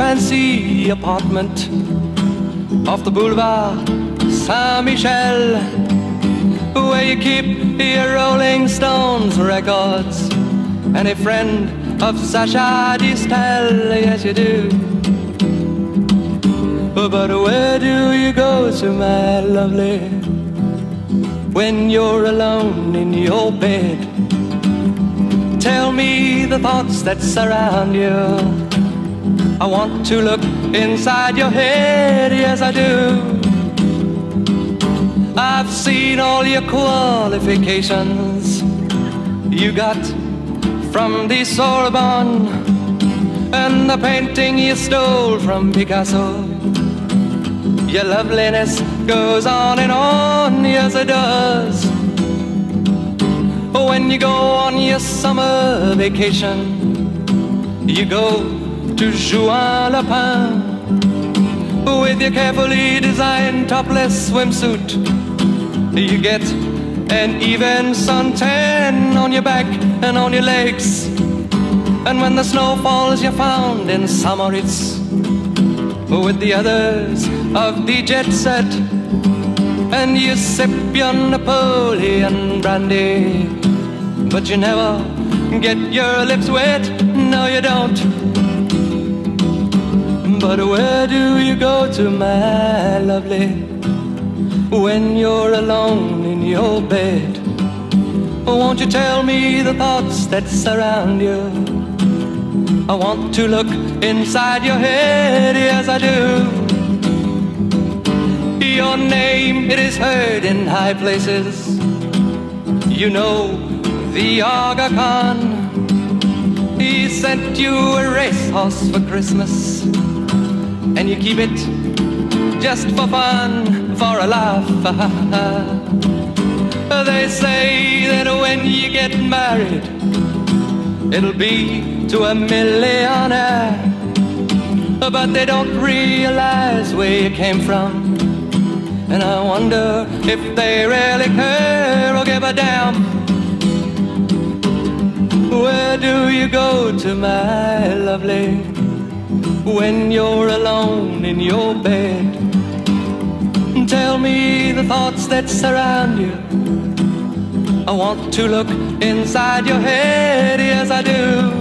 fancy apartment off the boulevard Saint-Michel, where you keep your Rolling Stones records and a friend of Sacha Distel. Yes, you do. But where do you go to, my lovely, when you're alone in your bed? Tell me the thoughts that surround you. I want to look inside your head, yes I do. I've seen all your qualifications you got from the Sorbonne, and the painting you stole from Picasso. Your loveliness goes on and on, yes it does. When you go on your summer vacation, you go to Juan Lapin with your carefully designed topless swimsuit. You get an even suntan on your back and on your legs, and when the snow falls you're found in Samoritz with the others of the jet set, and you sip your Napoleon brandy, but you never get your lips wet, no you don't. But where do you go to, my lovely, when you're alone in your bed? Won't you tell me the thoughts that surround you? I want to look inside your head, yes I do. Your name, it is heard in high places. You know the Aga Khan, he sent you a racehorse for Christmas, and you keep it just for fun, for a laugh. They say that when you get married, it'll be to a millionaire, but they don't realize where you came from, and I wonder if they really care or give a damn. Where do you go to, my lovely, when you're alone in your bed? Tell me the thoughts that surround you. I want to look inside your head, yes I do.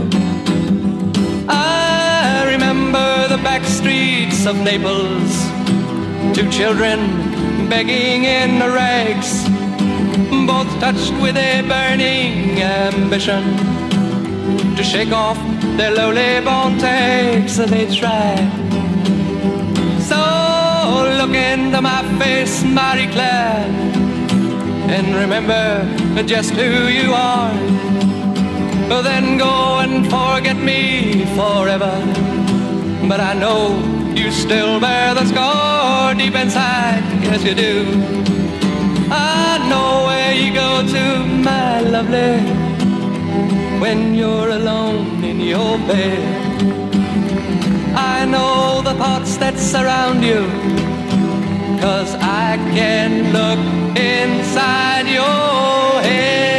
I remember the back streets of Naples, two children begging in the rags, both touched with a burning ambition to shake off their lowly born takes. They try. So look into my face, Marie Claire, and remember just who you are. Then go and forget me forever, but I know you still bear the scar deep inside, yes you do. I know where you go to, my lovely, when you're alone in your bed. I know the thoughts that surround you, 'cause I can look inside your head.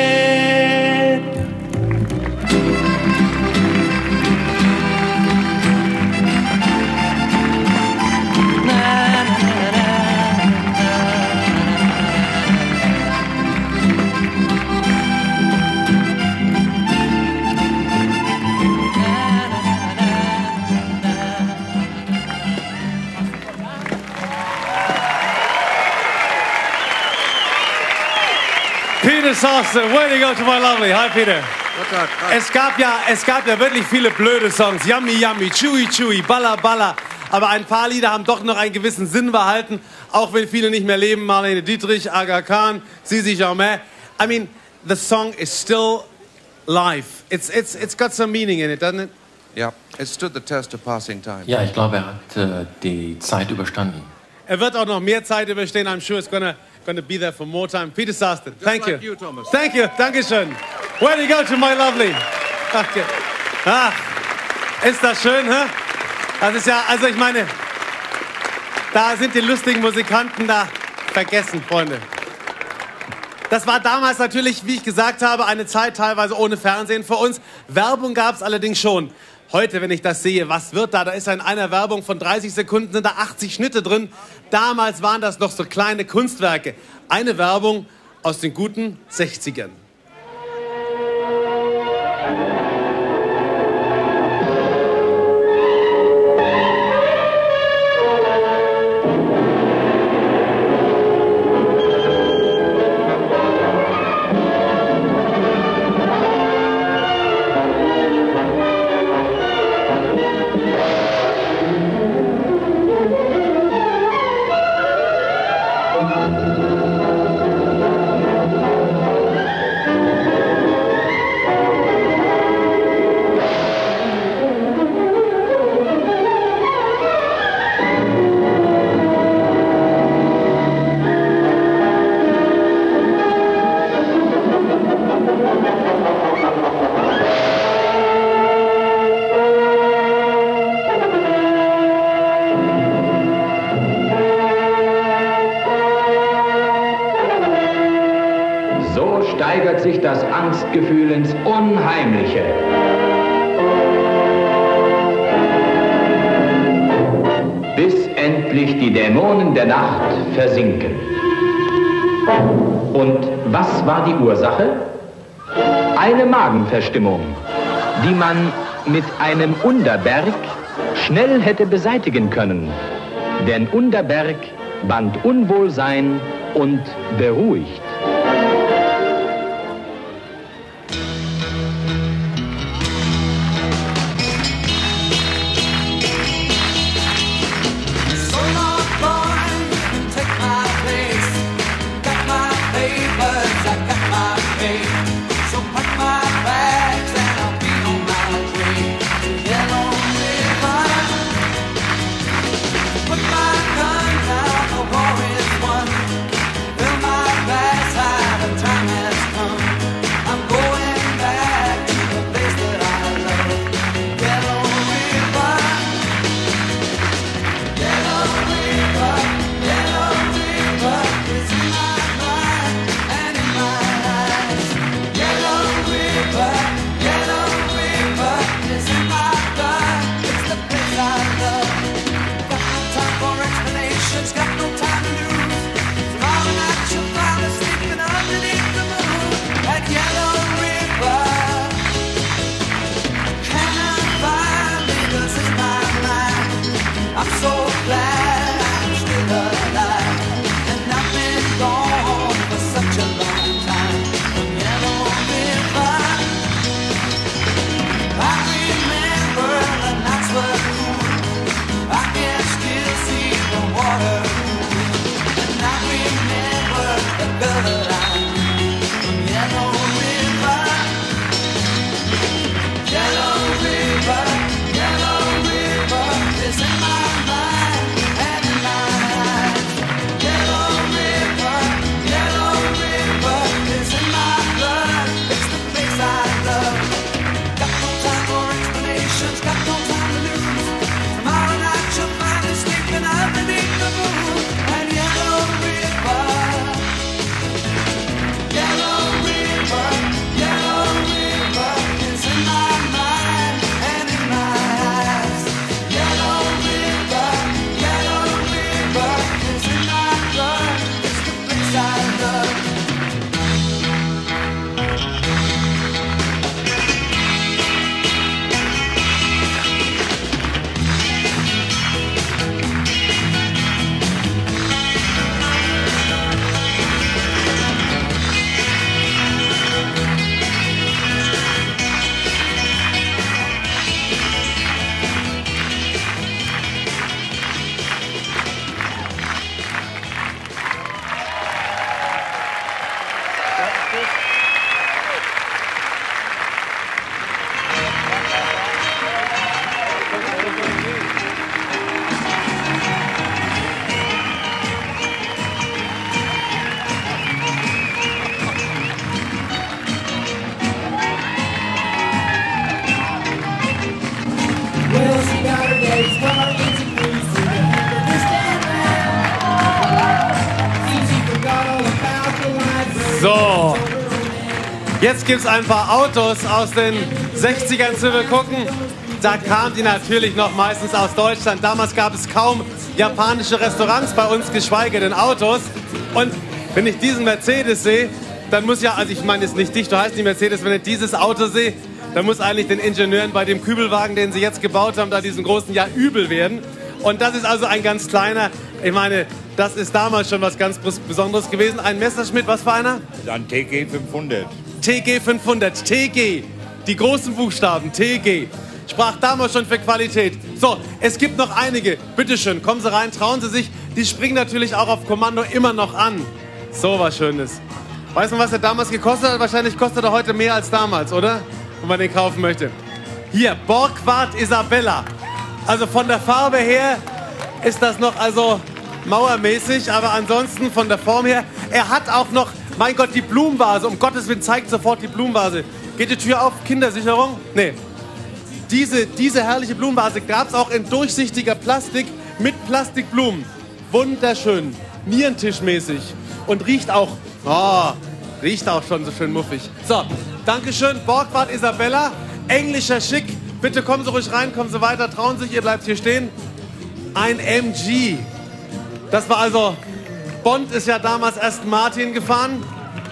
Peter Sarston, way to go to my lovely. Hi, Peter. Es gab ja, es gab ja wirklich viele blöde Songs. Yummy, yummy, chewy, chewy, balla, balla. Aber ein paar Lieder haben doch noch einen gewissen Sinn behalten, auch wenn viele nicht mehr leben. Marlene Dietrich, Aga Khan, Sisi Germain. I mean, the song is still live. It's, it's, it's got some meaning in it, doesn't it? Yeah, it stood the test of passing time. Ja, ich glaube, er hat äh, die Zeit überstanden. Er wird auch noch mehr Zeit überstehen. I'm sure it's gonna, gonna be there for more time. Peter Sarston, thank like you. you, Thomas. Thank you, Dankeschön. Where do you go to, my lovely? Danke. Ach, ist das schön, hä? Das ist ja, also ich meine, da sind die lustigen Musikanten da vergessen, Freunde. Das war damals natürlich, wie ich gesagt habe, eine Zeit teilweise ohne Fernsehen für uns. Werbung gab es allerdings schon. Heute, wenn ich das sehe, was wird da? Da ist in einer Werbung von dreißig Sekunden sind da achtzig Schnitte drin. Damals waren das noch so kleine Kunstwerke. Eine Werbung aus den guten sechzigern. Steigert sich das Angstgefühl ins Unheimliche. Bis endlich die Dämonen der Nacht versinken. Und was war die Ursache? Eine Magenverstimmung, die man mit einem Underberg schnell hätte beseitigen können. Denn Underberg band Unwohlsein und beruhigt. So, jetzt gibt es ein paar Autos aus den sechzigern zu begucken. da kamen die natürlich noch meistens aus Deutschland. Damals gab es kaum japanische Restaurants bei uns, geschweige denn Autos. Und wenn ich diesen Mercedes sehe, dann muss ja, also ich meine jetzt nicht dich, du heißt nicht Mercedes, wenn ich dieses Auto sehe, dann muss eigentlich den Ingenieuren bei dem Kübelwagen, den sie jetzt gebaut haben, da diesen großen, ja übel werden. Und das ist also ein ganz kleiner, ich meine, das ist damals schon was ganz Besonderes gewesen. Ein Messerschmitt, was für einer? Dann T G fünfhundert. T G fünfhundert, T G, die großen Buchstaben, T G. Sprach damals schon für Qualität. So, es gibt noch einige. Bitteschön, kommen Sie rein, trauen Sie sich. Die springen natürlich auch auf Kommando immer noch an. So was Schönes. Weiß man, was er damals gekostet hat? Wahrscheinlich kostet er heute mehr als damals, oder? Wenn man den kaufen möchte. Hier, Borgward Isabella. Also von der Farbe her ist das noch also mauermäßig, aber ansonsten von der Form her. Er hat auch noch, mein Gott, die Blumenvase. Um Gottes Willen, zeigt sofort die Blumenvase. Geht die Tür auf? Kindersicherung? Nee. Diese, diese herrliche Blumenvase gab es auch in durchsichtiger Plastik mit Plastikblumen. Wunderschön. Nierentischmäßig. Und riecht auch, oh, riecht auch schon so schön muffig. So, Dankeschön. Borgward Isabella. Englischer Schick. Bitte kommen Sie ruhig rein, kommen Sie weiter, trauen sich, ihr bleibt hier stehen. Ein M G. Das war also, Bond ist ja damals Aston Martin gefahren.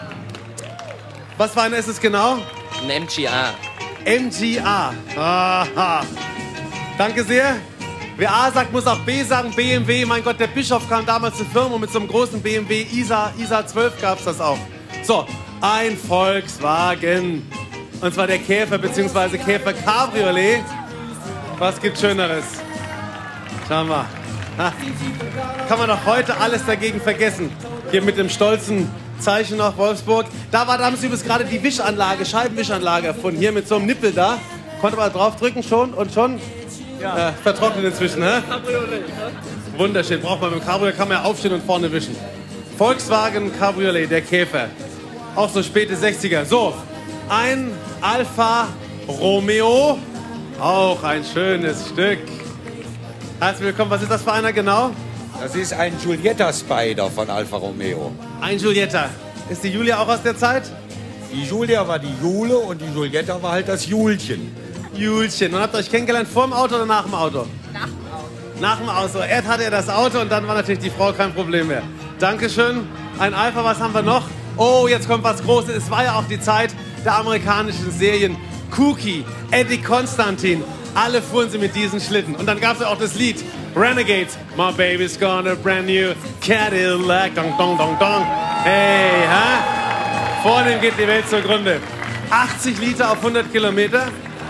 Was für einer ist es genau? Ein M G A. M G A. Aha. Danke sehr. Wer A sagt, muss auch B sagen. B M W, mein Gott, der Bischof kam damals zur Firma und mit so einem großen B M W Isa, Isa zwölf gab es das auch. So, ein Volkswagen. Und zwar der Käfer bzw. Käfer Cabriolet. Was gibt Schöneres? Schauen wir. Ha. Kann man doch heute alles dagegen vergessen. Hier mit dem stolzen Zeichen nach Wolfsburg. Da war damals übrigens gerade die Wischanlage, Scheibenwischanlage erfunden. Hier mit so einem Nippel da. Konnte man draufdrücken schon und schon ja. äh, vertrocknet inzwischen. Hä? Cabriolet. Wunderschön. Braucht man mit dem Cabriolet, kann man ja aufstehen und vorne wischen. Volkswagen Cabriolet, der Käfer. Auch so späte sechziger. So, ein Alfa Romeo. Auch ein schönes Stück. Herzlich willkommen. Was ist das für einer genau? Das ist ein Giulietta Spider von Alfa Romeo. Ein Giulietta. Ist die Julia auch aus der Zeit? Die Julia war die Jule und die Giulietta war halt das Julchen. Julchen. Und habt ihr euch kennengelernt vor dem Auto oder nach dem Auto? Nach dem Auto. Nach dem Auto. Erst hatte er das Auto und dann war natürlich die Frau kein Problem mehr. Dankeschön. Ein Alpha, was haben wir noch? Oh, jetzt kommt was Großes. Es war ja auch die Zeit der amerikanischen Serien. Cookie, Eddie Konstantin. Alle fuhren sie mit diesen Schlitten. Und dann gab es ja auch das Lied Renegades. My baby's got a brand new Cadillac. Dong, dong, dong, dong. Hey, ha? Vor dem geht die Welt zugrunde. achtzig Liter auf hundert Kilometer.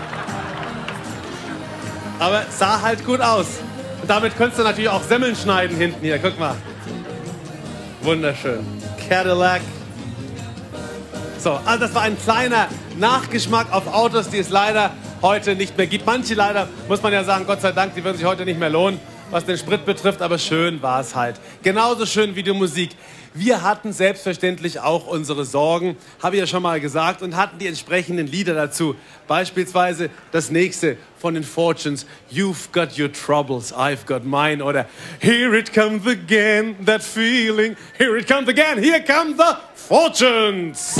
Aber sah halt gut aus. Und damit könntest du natürlich auch Semmeln schneiden hinten hier. Guck mal. Wunderschön. Cadillac. So, also das war ein kleiner Nachgeschmack auf Autos, die es leider heute nicht mehr gibt. Manche leider, muss man ja sagen, Gott sei Dank, die würden sich heute nicht mehr lohnen, was den Sprit betrifft, aber schön war es halt. Genauso schön wie die Musik. Wir hatten selbstverständlich auch unsere Sorgen, habe ich ja schon mal gesagt, und hatten die entsprechenden Lieder dazu. Beispielsweise das nächste von den Fortunes, You've Got Your Troubles, I've Got Mine, oder Here It Comes Again, That Feeling, Here It Comes Again, Here Come the Fortunes.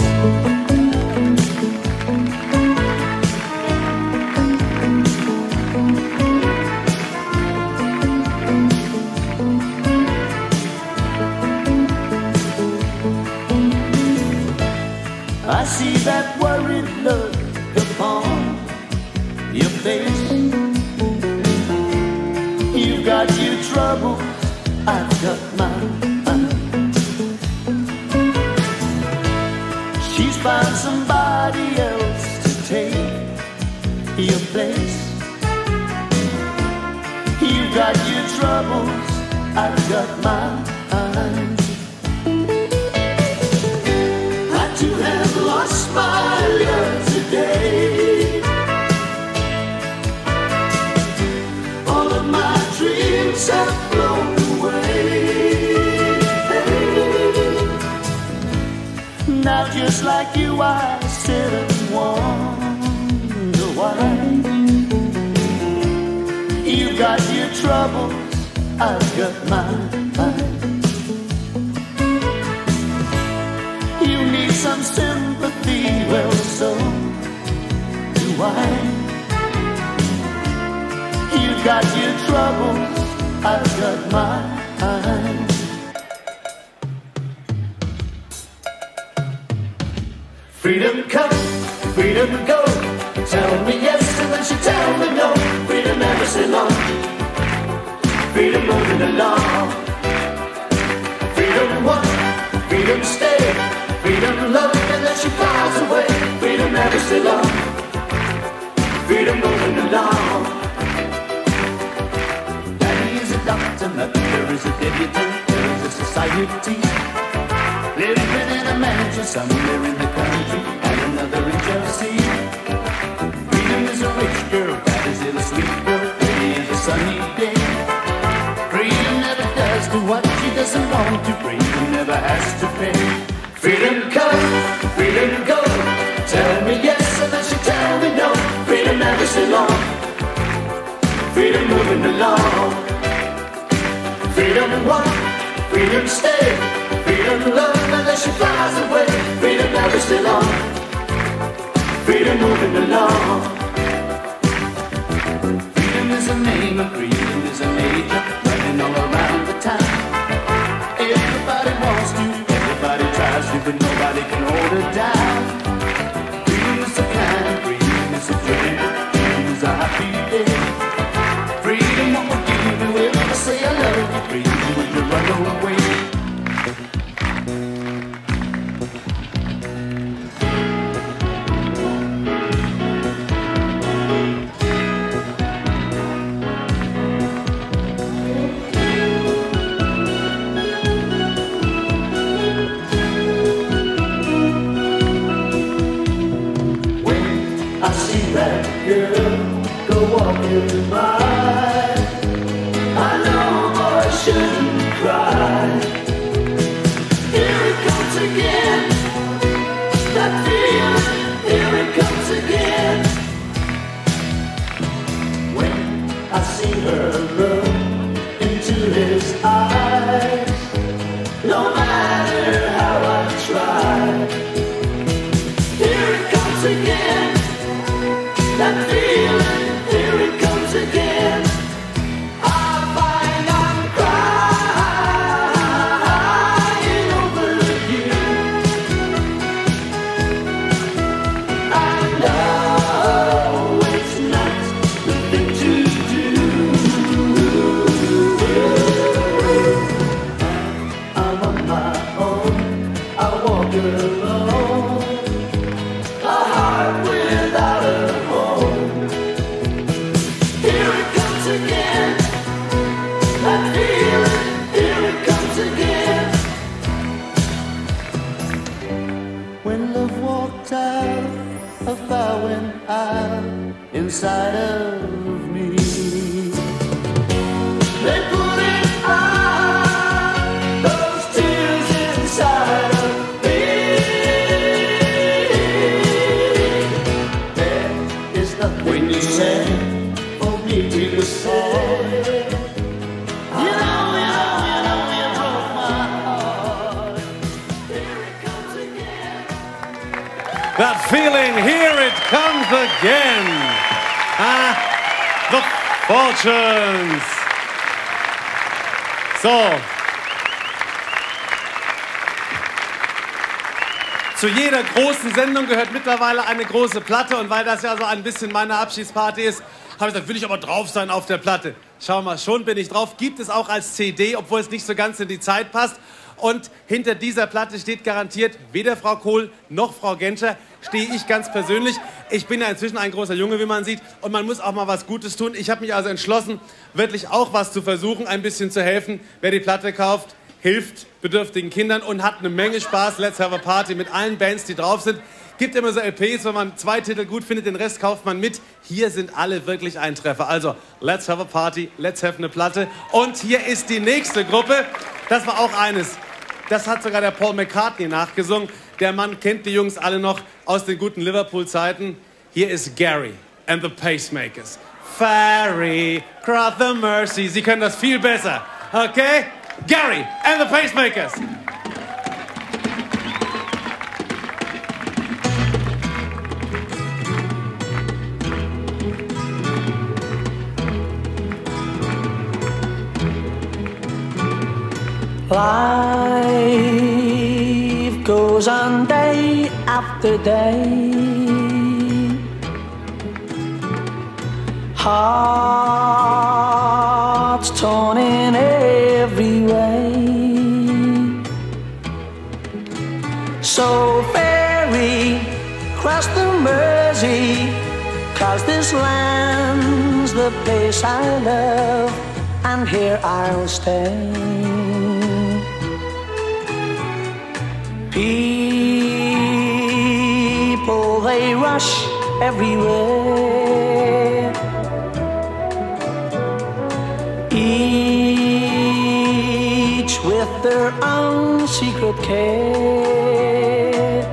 I see that worried look upon your face. You've got your troubles, I've got mine. She's found somebody else to take your place. You've got your troubles, I've got mine. I too have lost my love today. All of my dreams have flown away. Now just like you I sit and wonder why. You've got your troubles, I've got mine. You need some sympathy, well so do I. got your troubles, I've got mine. Freedom come, freedom go. Tell me yes and then she tell me no. Freedom never stay long. Freedom moving along. Freedom one, freedom stay. Freedom love and then she flies away. Freedom never stay long. Freedom moving along. Daddy is a doctor, mother is a debutante. There is a society living in a mansion somewhere in the country and another in Jersey. Freedom is a rich girl, that is it a sweet girl. It is a sunny day. Freedom never does do what she doesn't want to. Freedom never has to pay. Freedom come, freedom go. Tell me yes and then she tell me no. Freedom never stay long. Freedom moving along. Freedom one, freedom stay. Freedom love and then she flies away. Freedom never stay long. Freedom moving along. Freedom is a name and freedom is a major running all around the town. Everybody wants to, everybody tries to, but nobody can hold it down. Freedom is a kind, freedom is a dream, freedom is a happy day. Freedom what will give you if I say I love you. Freedom when you run away. I see that girl go walking by. I know I shouldn't cry. Here it comes again, that feeling, here it comes again. When I see her look into his eyes, no matter how I try, here it comes again. That feeling, here it comes again. I find I'm crying over you. I know it's not the thing to do. I'm on my own, I walk alone. A heart without a home. Here it comes again. That feeling, here it comes again. When love walked out of bowing out inside of me, they put it on, those tears inside of me. When you say for me to say, you know, you know, you know, you broke my heart. Here it comes again. That feeling, here it comes again. Ah, the Fortunes. So. Zu jeder großen Sendung gehört mittlerweile eine große Platte. Und weil das ja so ein bisschen meine Abschiedsparty ist, habe ich gesagt, will ich aber drauf sein auf der Platte. Schau mal, schon bin ich drauf. Gibt es auch als C D, obwohl es nicht so ganz in die Zeit passt. Und hinter dieser Platte steht garantiert weder Frau Kohl noch Frau Genscher, stehe ich ganz persönlich. Ich bin ja inzwischen ein großer Junge, wie man sieht. Und man muss auch mal was Gutes tun. Ich habe mich also entschlossen, wirklich auch was zu versuchen, ein bisschen zu helfen. Wer die Platte kauft, hilft bedürftigen Kindern und hat eine Menge Spaß. Let's have a party mit allen Bands, die drauf sind. Gibt immer so L Ps, wenn man zwei Titel gut findet, den Rest kauft man mit. Hier sind alle wirklich ein Treffer. Also, let's have a party, let's have eine Platte. Und hier ist die nächste Gruppe. Das war auch eines. Das hat sogar der Paul McCartney nachgesungen. Der Mann kennt die Jungs alle noch aus den guten Liverpool-Zeiten. Hier ist Gary and the Pacemakers. Ferry, cross the Mersey. Sie können das viel besser. Okay? Gary and the Pacemakers. Life goes on day after day. Hearts torn in every way. So ferry, cross the Mersey, 'cause this land's the place I love, and here I'll stay. People, they rush everywhere, each with their own secret care.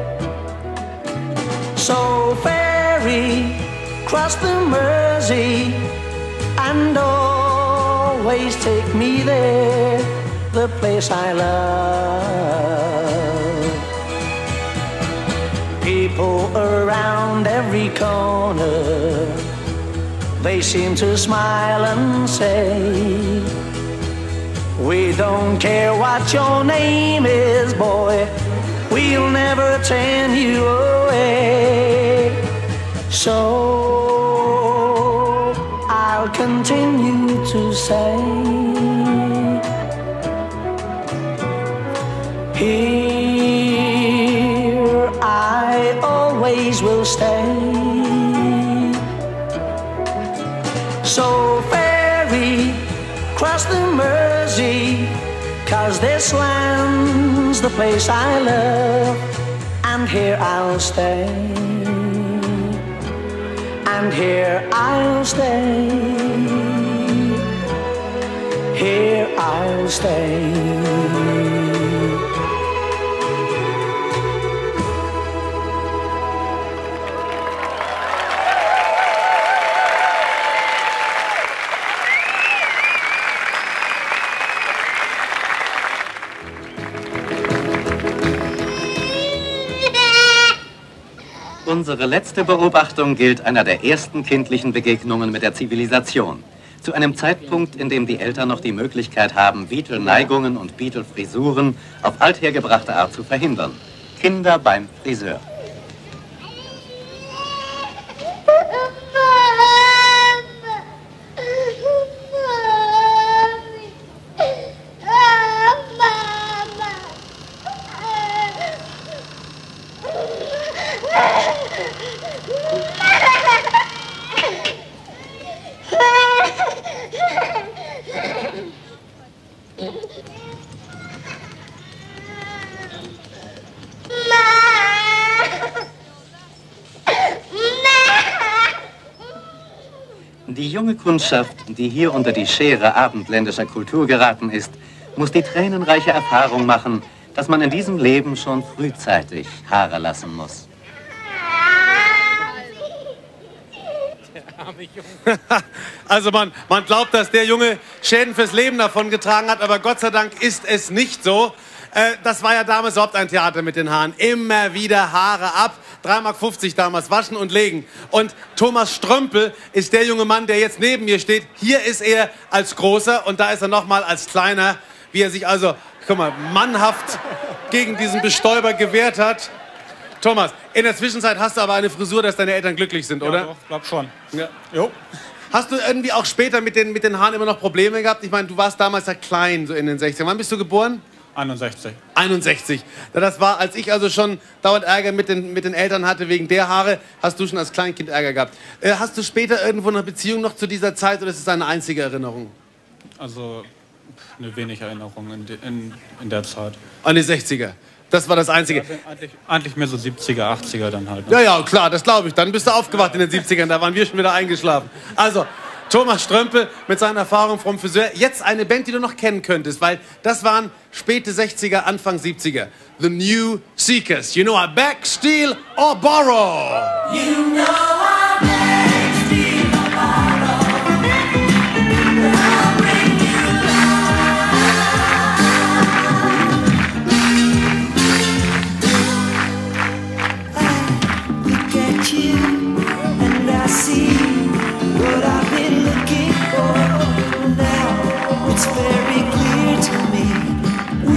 So ferry, cross the Mersey, and always take me there, the place I love. People around every corner, they seem to smile and say, we don't care what your name is, boy, we'll never turn you away. So I'll continue to say, here I always will stay. So ferry, cross the Mersey, 'cause this land's the place I love, and here I'll stay, and here I'll stay, here I'll stay. Unsere letzte Beobachtung gilt einer der ersten kindlichen Begegnungen mit der Zivilisation. Zu einem Zeitpunkt, in dem die Eltern noch die Möglichkeit haben, Beatle-Neigungen und Beatle-Frisuren auf althergebrachte Art zu verhindern. Kinder beim Friseur. Die junge Kundschaft, die hier unter die Schere abendländischer Kultur geraten ist, muss die tränenreiche Erfahrung machen, dass man in diesem Leben schon frühzeitig Haare lassen muss. Also man, man glaubt, dass der Junge Schäden fürs Leben davongetragen hat, aber Gott sei Dank ist es nicht so. Äh, das war ja damals überhaupt ein Theater mit den Haaren. Immer wieder Haare ab. drei Mark fünfzig damals, waschen und legen. Und Thomas Strömpel ist der junge Mann, der jetzt neben mir steht. Hier ist er als Großer und da ist er nochmal als Kleiner, wie er sich also, guck mal, mannhaft gegen diesen Bestäuber gewehrt hat. Thomas, in der Zwischenzeit hast du aber eine Frisur, dass deine Eltern glücklich sind, oder? Ja, doch, glaub schon. Ja. Jo. Hast du irgendwie auch später mit den, mit den Haaren immer noch Probleme gehabt? Ich meine, du warst damals ja klein, so in den sechzigern. Wann bist du geboren? einundsechzig. einundsechzig. Das war, als ich also schon dauernd Ärger mit den, mit den Eltern hatte wegen der Haare, hast du schon als Kleinkind Ärger gehabt. Äh, hast du später irgendwo eine Beziehung noch zu dieser Zeit oder ist es deine einzige Erinnerung? Also eine wenig Erinnerung in, de, in, in der Zeit. An die sechziger. Das war das Einzige. Ja, eigentlich, eigentlich mehr so siebziger, achtziger dann halt. Ne? Ja, ja, klar, das glaube ich. Dann bist du aufgewacht in den siebzigern, da waren wir schon wieder eingeschlafen. Also, Thomas Strömpel mit seiner Erfahrung vom Friseur. Jetzt eine Band, die du noch kennen könntest, weil das waren späte sechziger, Anfang siebziger. The New Seekers. You know I beg, steal or borrow. You know I beg, steal or borrow. I'll bring you love. I look at you and I see what I've been looking for. Now it's very clear to me.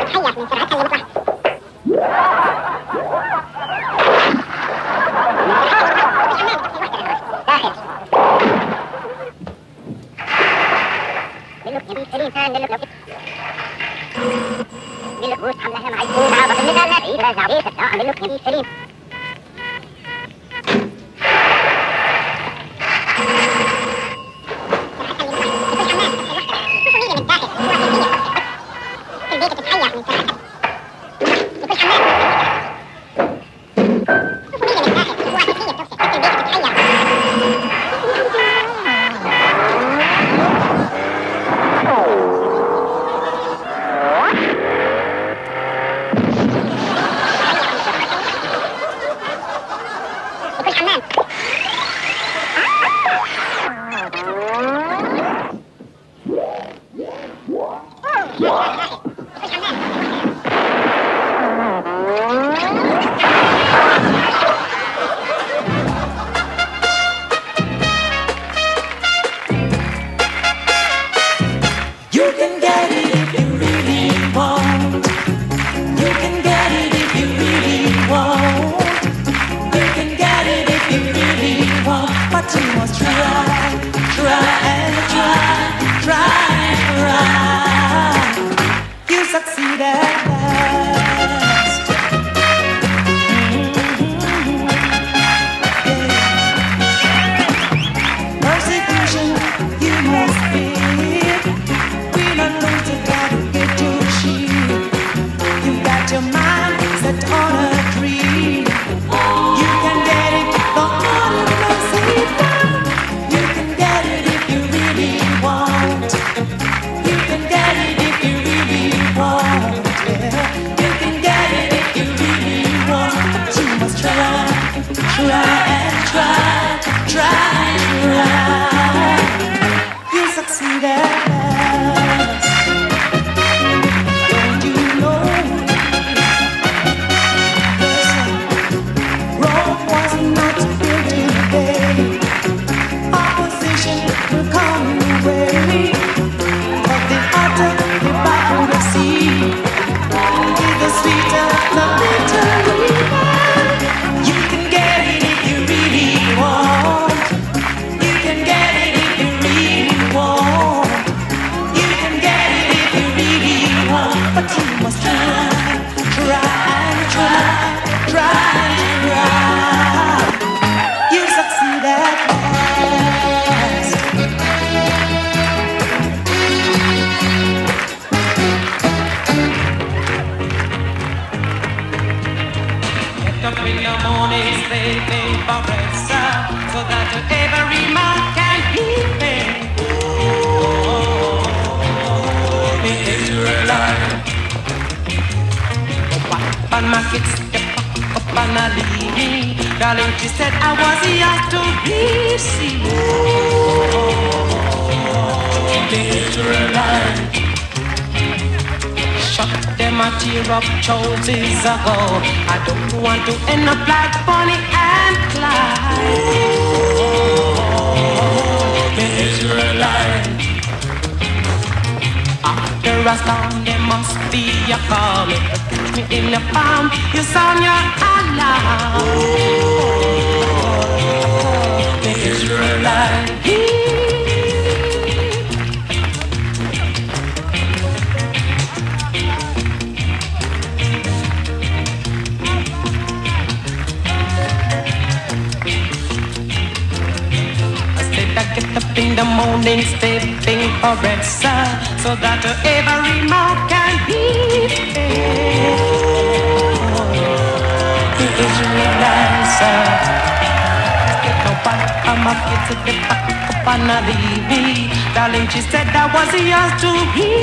Darling, she said that was yours to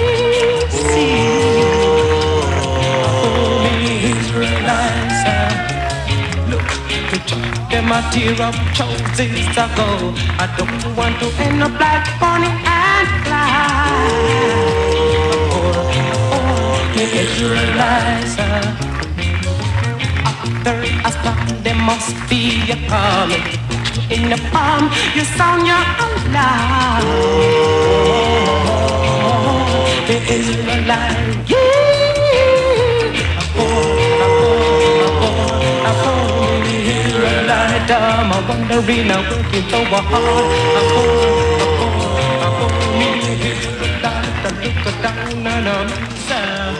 receive. Oh, Israelites, look, to chuck them a tear of choices ago. I don't want to end up like Bonnie and Clyde. Oh, oh, Israelites, after a storm there must be a calm. In the palm, you sound your alarm. Oh, the Israelite, yeah. wondering now where it's over hard. I'm going, I'm going, I'm going, me, da, da, da, down, and I'm sad.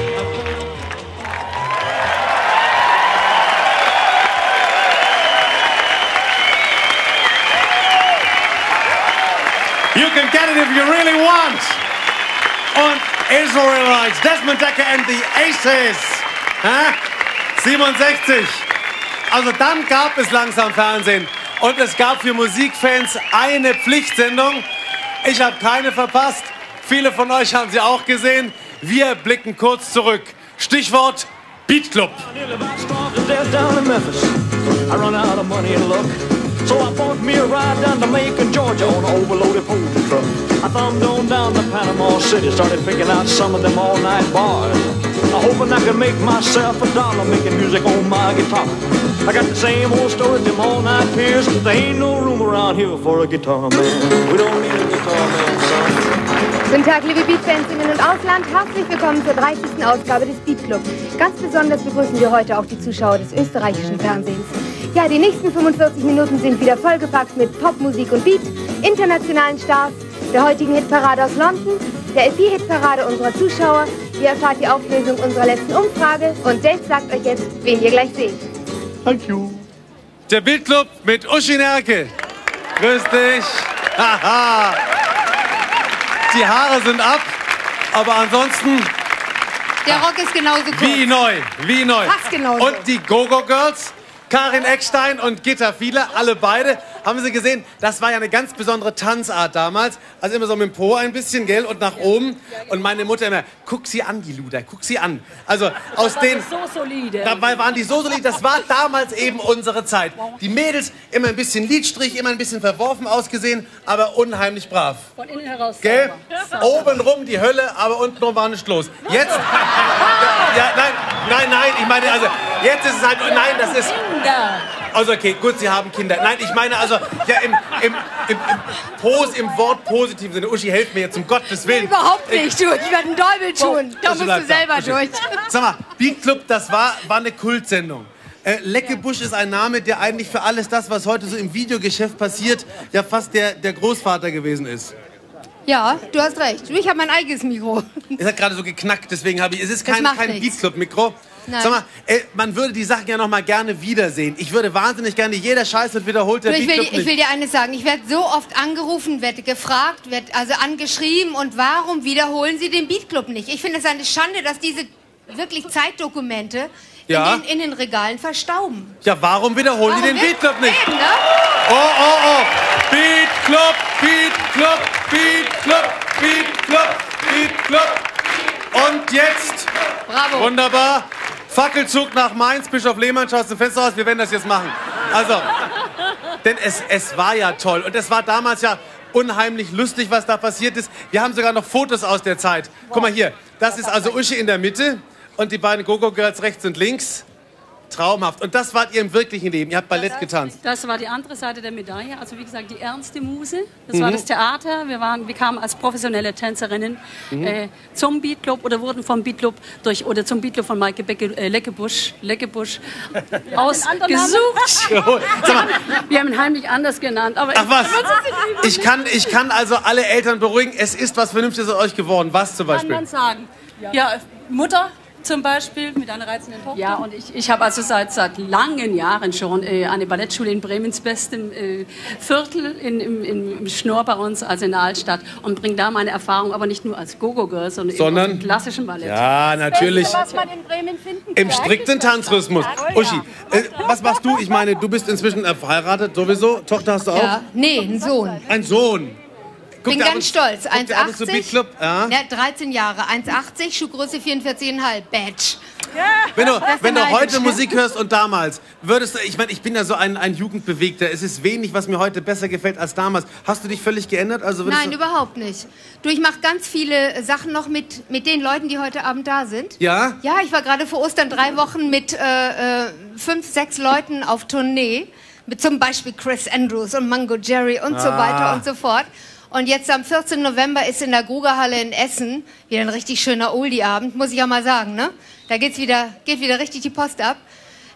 You can get it if you really want. Und Israelites, Desmond Decker and the Aces. Hä? siebenundsechzig. Also dann gab es langsam Fernsehen. Und es gab für Musikfans eine Pflichtsendung. Ich habe keine verpasst. Viele von euch haben sie auch gesehen. Wir blicken kurz zurück. Stichwort Beat Club. Down in Memphis, I run out of money and luck. So I bought me a ride down to Macon, Georgia on an overloaded poultry truck. I thumbed on down to Panama City, started picking out some of them all-night bars. I hoping I could make myself a dollar making music on my guitar. I got the same old story, them all-night peers. There ain't no room around here for a guitar man. We don't need a guitar man, son. Guten Tag, liebe Beatfans in und Ausland. Herzlich willkommen zur dreißigsten Ausgabe des Beat Club. Ganz besonders begrüßen wir heute auch die Zuschauer des österreichischen Fernsehens. Ja, die nächsten fünfundvierzig Minuten sind wieder vollgepackt mit Popmusik und Beat, internationalen Stars, der heutigen Hitparade aus London, der L P-Hitparade unserer Zuschauer. Ihr erfahrt die Auflösung unserer letzten Umfrage und Dave sagt euch jetzt, wen ihr gleich seht. Thank you. Der Beat Club mit Uschi Nerke. Grüß dich. Haha. Die Haare sind ab, aber ansonsten... Der Rock ist genauso kurz. Wie neu, wie neu. Fast genauso. Und die Go-Go Girls, Karin Eckstein und Gitta Fiedler, alle beide, haben Sie gesehen, das war ja eine ganz besondere Tanzart damals. Also immer so mit dem Po ein bisschen, gell, und nach oben. Und meine Mutter immer, guck sie an, die Luder, guck sie an. Also aus den... So solide. Dabei waren die so solide, das war damals eben unsere Zeit. Die Mädels immer ein bisschen Lidstrich, immer ein bisschen verworfen ausgesehen, aber unheimlich brav. Von innen heraus. Gell? Sauber. Obenrum die Hölle, aber untenrum war nicht los. Jetzt... Ja, nein, nein, nein, ich meine, also, jetzt ist es halt... Nein, das ist... Also okay, gut, Sie haben Kinder. Nein, ich meine also, ja, im, im, im, im, Pos, im Wort positiven Sinne. Uschi, helft mir jetzt, um Gottes Willen. Überhaupt nicht, du. Ich werde einen Däubel tun. Da musst du selber Uschi. durch. Sag mal, Beat Club, das war, war eine Kultsendung. Äh, Leckebusch ist ein Name, der eigentlich für alles das, was heute so im Videogeschäft passiert, ja fast der, der Großvater gewesen ist. Ja, du hast recht. Ich habe mein eigenes Mikro. Es hat gerade so geknackt, deswegen habe ich... Es ist kein, macht kein nichts. Beat Club Mikro. Nein. Sag mal, äh, man würde die Sachen ja noch mal gerne wiedersehen. Ich würde wahnsinnig gerne, jeder Scheiß wird wiederholt, der Du, ich, Beat will, Club nicht. ich will dir eines sagen. Ich werde so oft angerufen, werde gefragt, werde also angeschrieben. Und warum wiederholen Sie den Beat Club nicht? Ich finde es eine Schande, dass diese wirklich Zeitdokumente Ja. in, den, in den Regalen verstauben. Ja, warum wiederholen Warum die den wir- Beat Club nicht? Eben, ne? Oh, oh, oh. Beat Club, Beat Club, Beat Club, Beat Club, Beat Club. Und jetzt, Bravo. wunderbar, Fackelzug nach Mainz, Bischof Lehmann, schaut aus dem Fenster aus, wir werden das jetzt machen. Also, denn es, es war ja toll und es war damals ja unheimlich lustig, was da passiert ist. Wir haben sogar noch Fotos aus der Zeit. Guck mal hier, das ist also Uschi in der Mitte und die beiden Go-Go-Girls rechts und links. Traumhaft. Und das wart ihr im wirklichen Leben. Ihr habt Ballett getanzt. Das war die andere Seite der Medaille. Also wie gesagt, die ernste Muse. Das war Mhm. das Theater. Wir, waren, wir kamen als professionelle Tänzerinnen Mhm. äh, zum Beat Club oder wurden vom Beat Club durch oder zum Beat Club von Maike Becke, äh, Leckebusch, Leckebusch ausgesucht. Sag mal. Wir haben, wir haben ihn heimlich anders genannt. Aber Ach was? ich, Ich kann, ich kann also alle Eltern beruhigen. Es ist was Vernünftiges aus euch geworden. Was zum kann Beispiel? man sagen. Ja, Mutter zum Beispiel mit einer reizenden Tochter. Ja, und ich, ich habe also seit, seit langen Jahren schon äh, eine Ballettschule in Bremens bestem äh, Viertel in, im, im, im Schnorr bei uns, also in der Altstadt, und bringe da meine Erfahrung, aber nicht nur als Go-Go-Girl, sondern, Sondern? eben auch im klassischen Ballett. Ja, natürlich. Das Beste, was man in Bremen finden Im strikten Tanzrhythmus. Uschi, äh, was machst du? Ich meine, du bist inzwischen äh, verheiratet, sowieso. Tochter hast du auch? Ja, nee, ein Sohn. Ein Sohn. Bin der ab ganz und- stolz. guckt der ab und zu Beat Club? Ja. Ja, dreizehn Jahre, eins achtzig, Schuhgröße vierundvierzig Komma fünf, Badge. Wenn du, Das ist wenn du neidisch. heute Musik hörst und damals, würdest du, ich meine, ich bin ja so ein, ein Jugendbewegter. Es ist wenig, was mir heute besser gefällt als damals. Hast du dich völlig geändert? Also würdest Nein, du, überhaupt nicht. Du, ich mache ganz viele Sachen noch mit, mit den Leuten, die heute Abend da sind. Ja? Ja, ich war gerade vor Ostern drei Wochen mit äh, äh, fünf, sechs Leuten auf Tournee. Mit zum Beispiel Chris Andrews und Mango Jerry und so Ah. weiter und so fort. Und jetzt am vierzehnten November ist in der Grugerhalle in Essen wieder ein richtig schöner Oldie-Abend, muss ich ja mal sagen, ne? Da geht's wieder, geht wieder richtig die Post ab.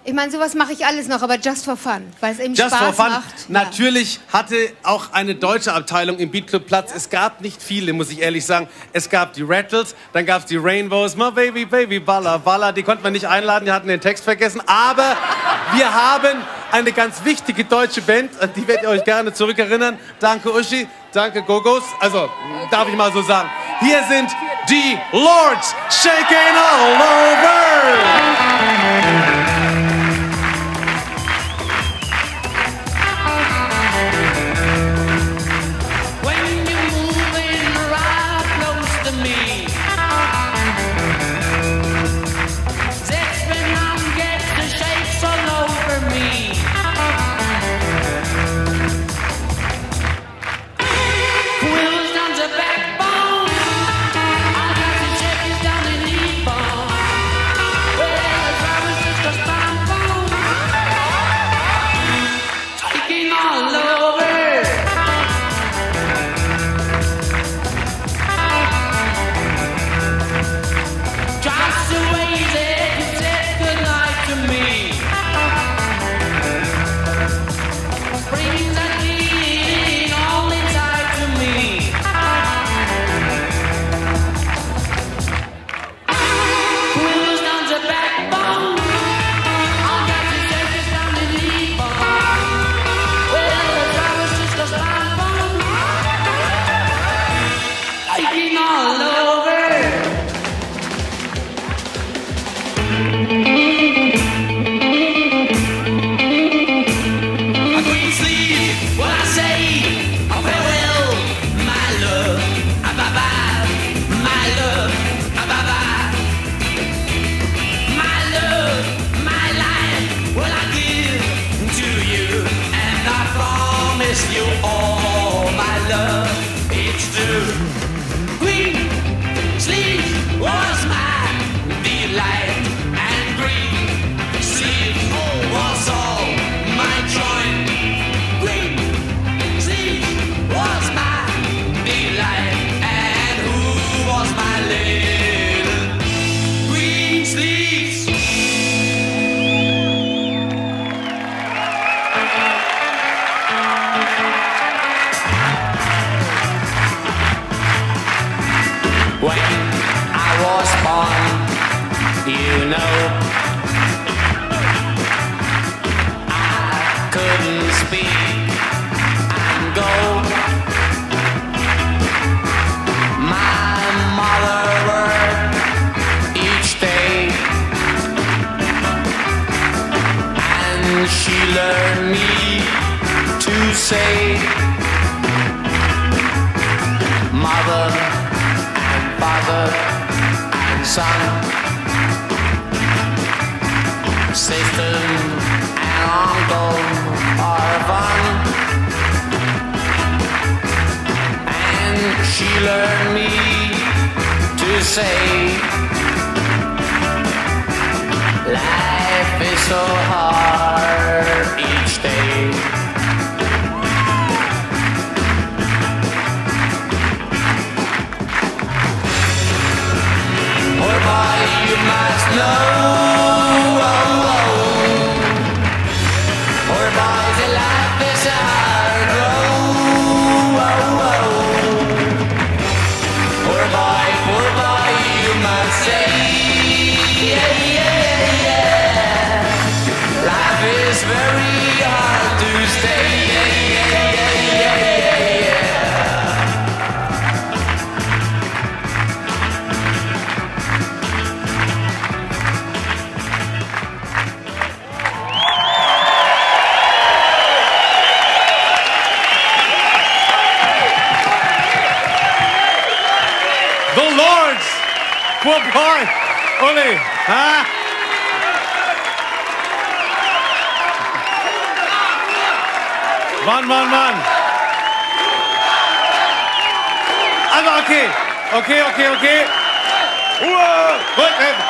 Ich meine, sowas mache ich alles noch, aber just for fun, weil es eben Just Spaß for fun. macht. Natürlich hatte auch eine deutsche Abteilung im Beat Club Platz. Es gab nicht viele, muss ich ehrlich sagen. Es gab die Rattles, dann gab es die Rainbows, My Baby, Baby, Balla, Balla. Die konnten wir nicht einladen, die hatten den Text vergessen. Aber wir haben eine ganz wichtige deutsche Band, an die werdet ihr euch gerne zurückerinnern. Danke Uschi, danke Gogos. Also, darf ich mal so sagen. Hier sind die Lords, shaking all over. Poor boy, Uli, ha? Mann, Mann, Mann. Also okay, okay, okay, okay. Uah, gut.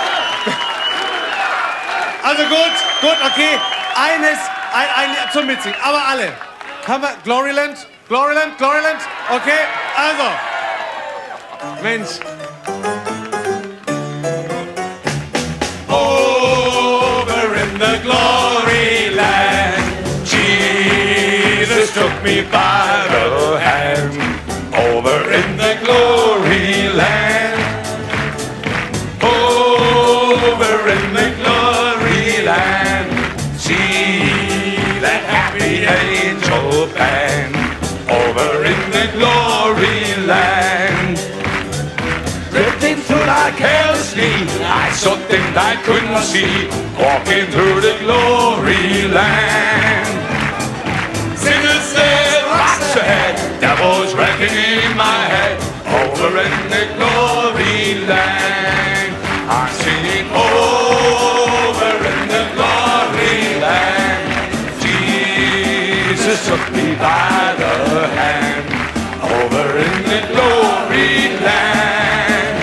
Also gut, gut, okay. Eines, ein, ein zum Mitsingen, aber alle. Kann man, Gloryland, Gloryland, Gloryland, okay, also. Mensch. Over in the glory. took me by the hand over in the glory land. Over in the glory land, see that happy angel band. Over in the glory land, drifting through like carelessly, I saw things I couldn't see, walking through the glory land. Sinners said, rocks ahead, devils reckoning in my head. Over in the glory land, I'm singing over in the glory land. Jesus took me by the hand, over in the glory land.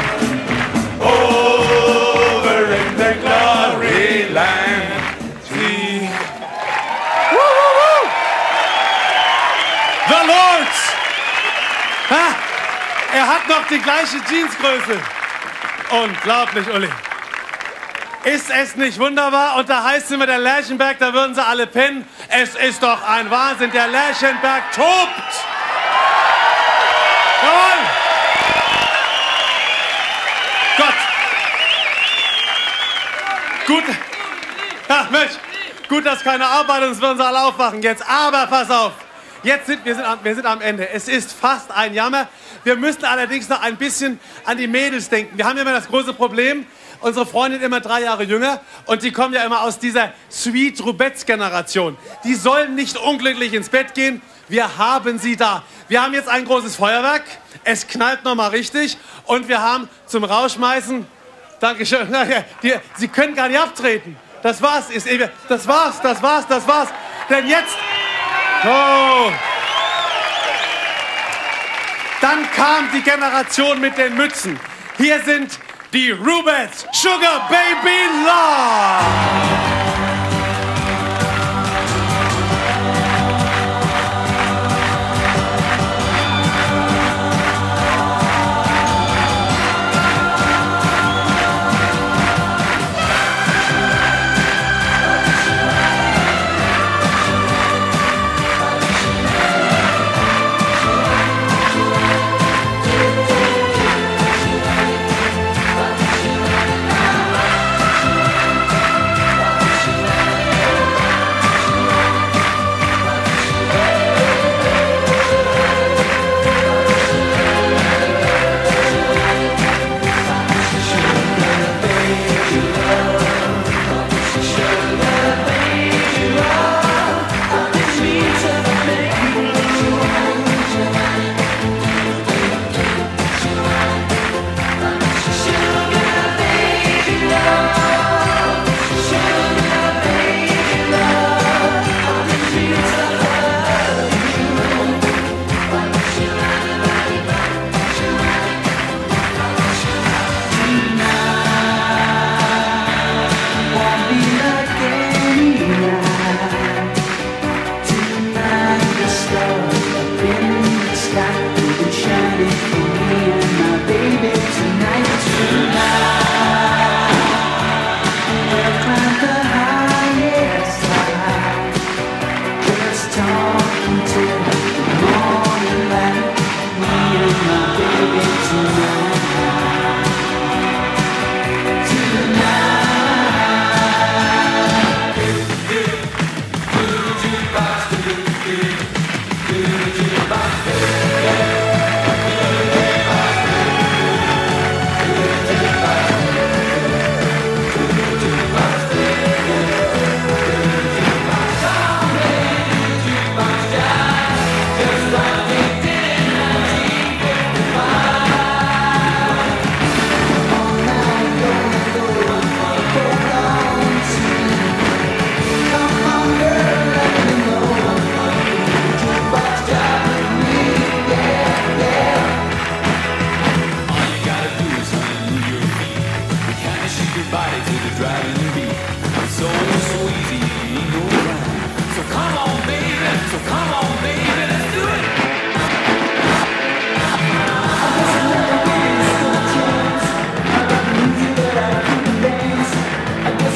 Over in the glory land. See. Woo, woo, woo. The Lord! Ha, er hat noch die gleiche Jeansgröße. Unglaublich, Uli. Ist es nicht wunderbar? Und da heißt es immer, der Lerchenberg, da würden sie alle pennen. Es ist doch ein Wahnsinn, der Lerchenberg tobt. Jawohl. Gott. Gut. Ja, Mensch. Gut, dass keine Arbeit ist, würden sie alle aufwachen jetzt. Aber pass auf. Jetzt sind wir, sind am, wir sind am Ende. Es ist fast ein Jammer. Wir müssen allerdings noch ein bisschen an die Mädels denken. Wir haben immer das große Problem, unsere Freundin immer drei Jahre jünger und die kommen ja immer aus dieser Sweet-Rubets-Generation. Die sollen nicht unglücklich ins Bett gehen. Wir haben sie da. Wir haben jetzt ein großes Feuerwerk. Es knallt nochmal richtig und wir haben zum Rausschmeißen... Dankeschön. Die, sie können gar nicht abtreten. Das war's. Ist, das war's, das war's, das war's. Denn jetzt... Oh. Dann kam die Generation mit den Mützen. Hier sind die Rubets, Sugar Baby Love.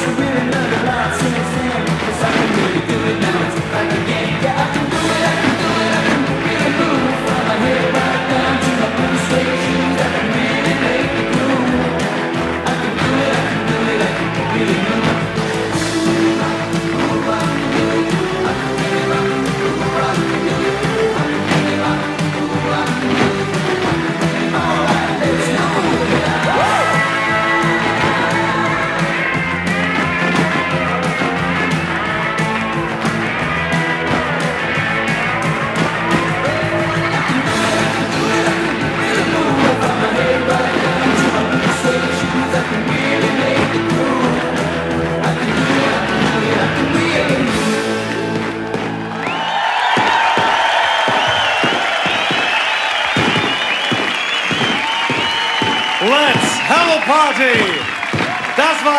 I can do it, I can do it.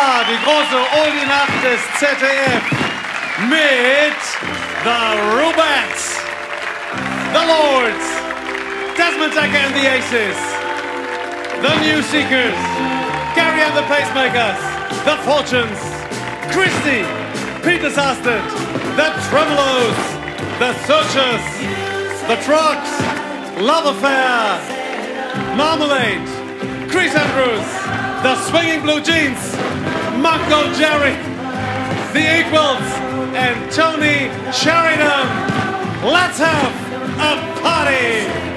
war die große Oldie-Nacht des Z D F mit The Rubettes, The Lords, Desmond Dekker and the Aces, The New Seekers, Gary and the Pacemakers, The Fortunes, Christie, Peter Sasted, The Tremolos, The Searchers, The Trucks, Love Affair, Marmalade, Chris Andrews, The Swinging Blue Jeans, Marco Jerry, The Equals, and Tony Sheridan. Let's have a party!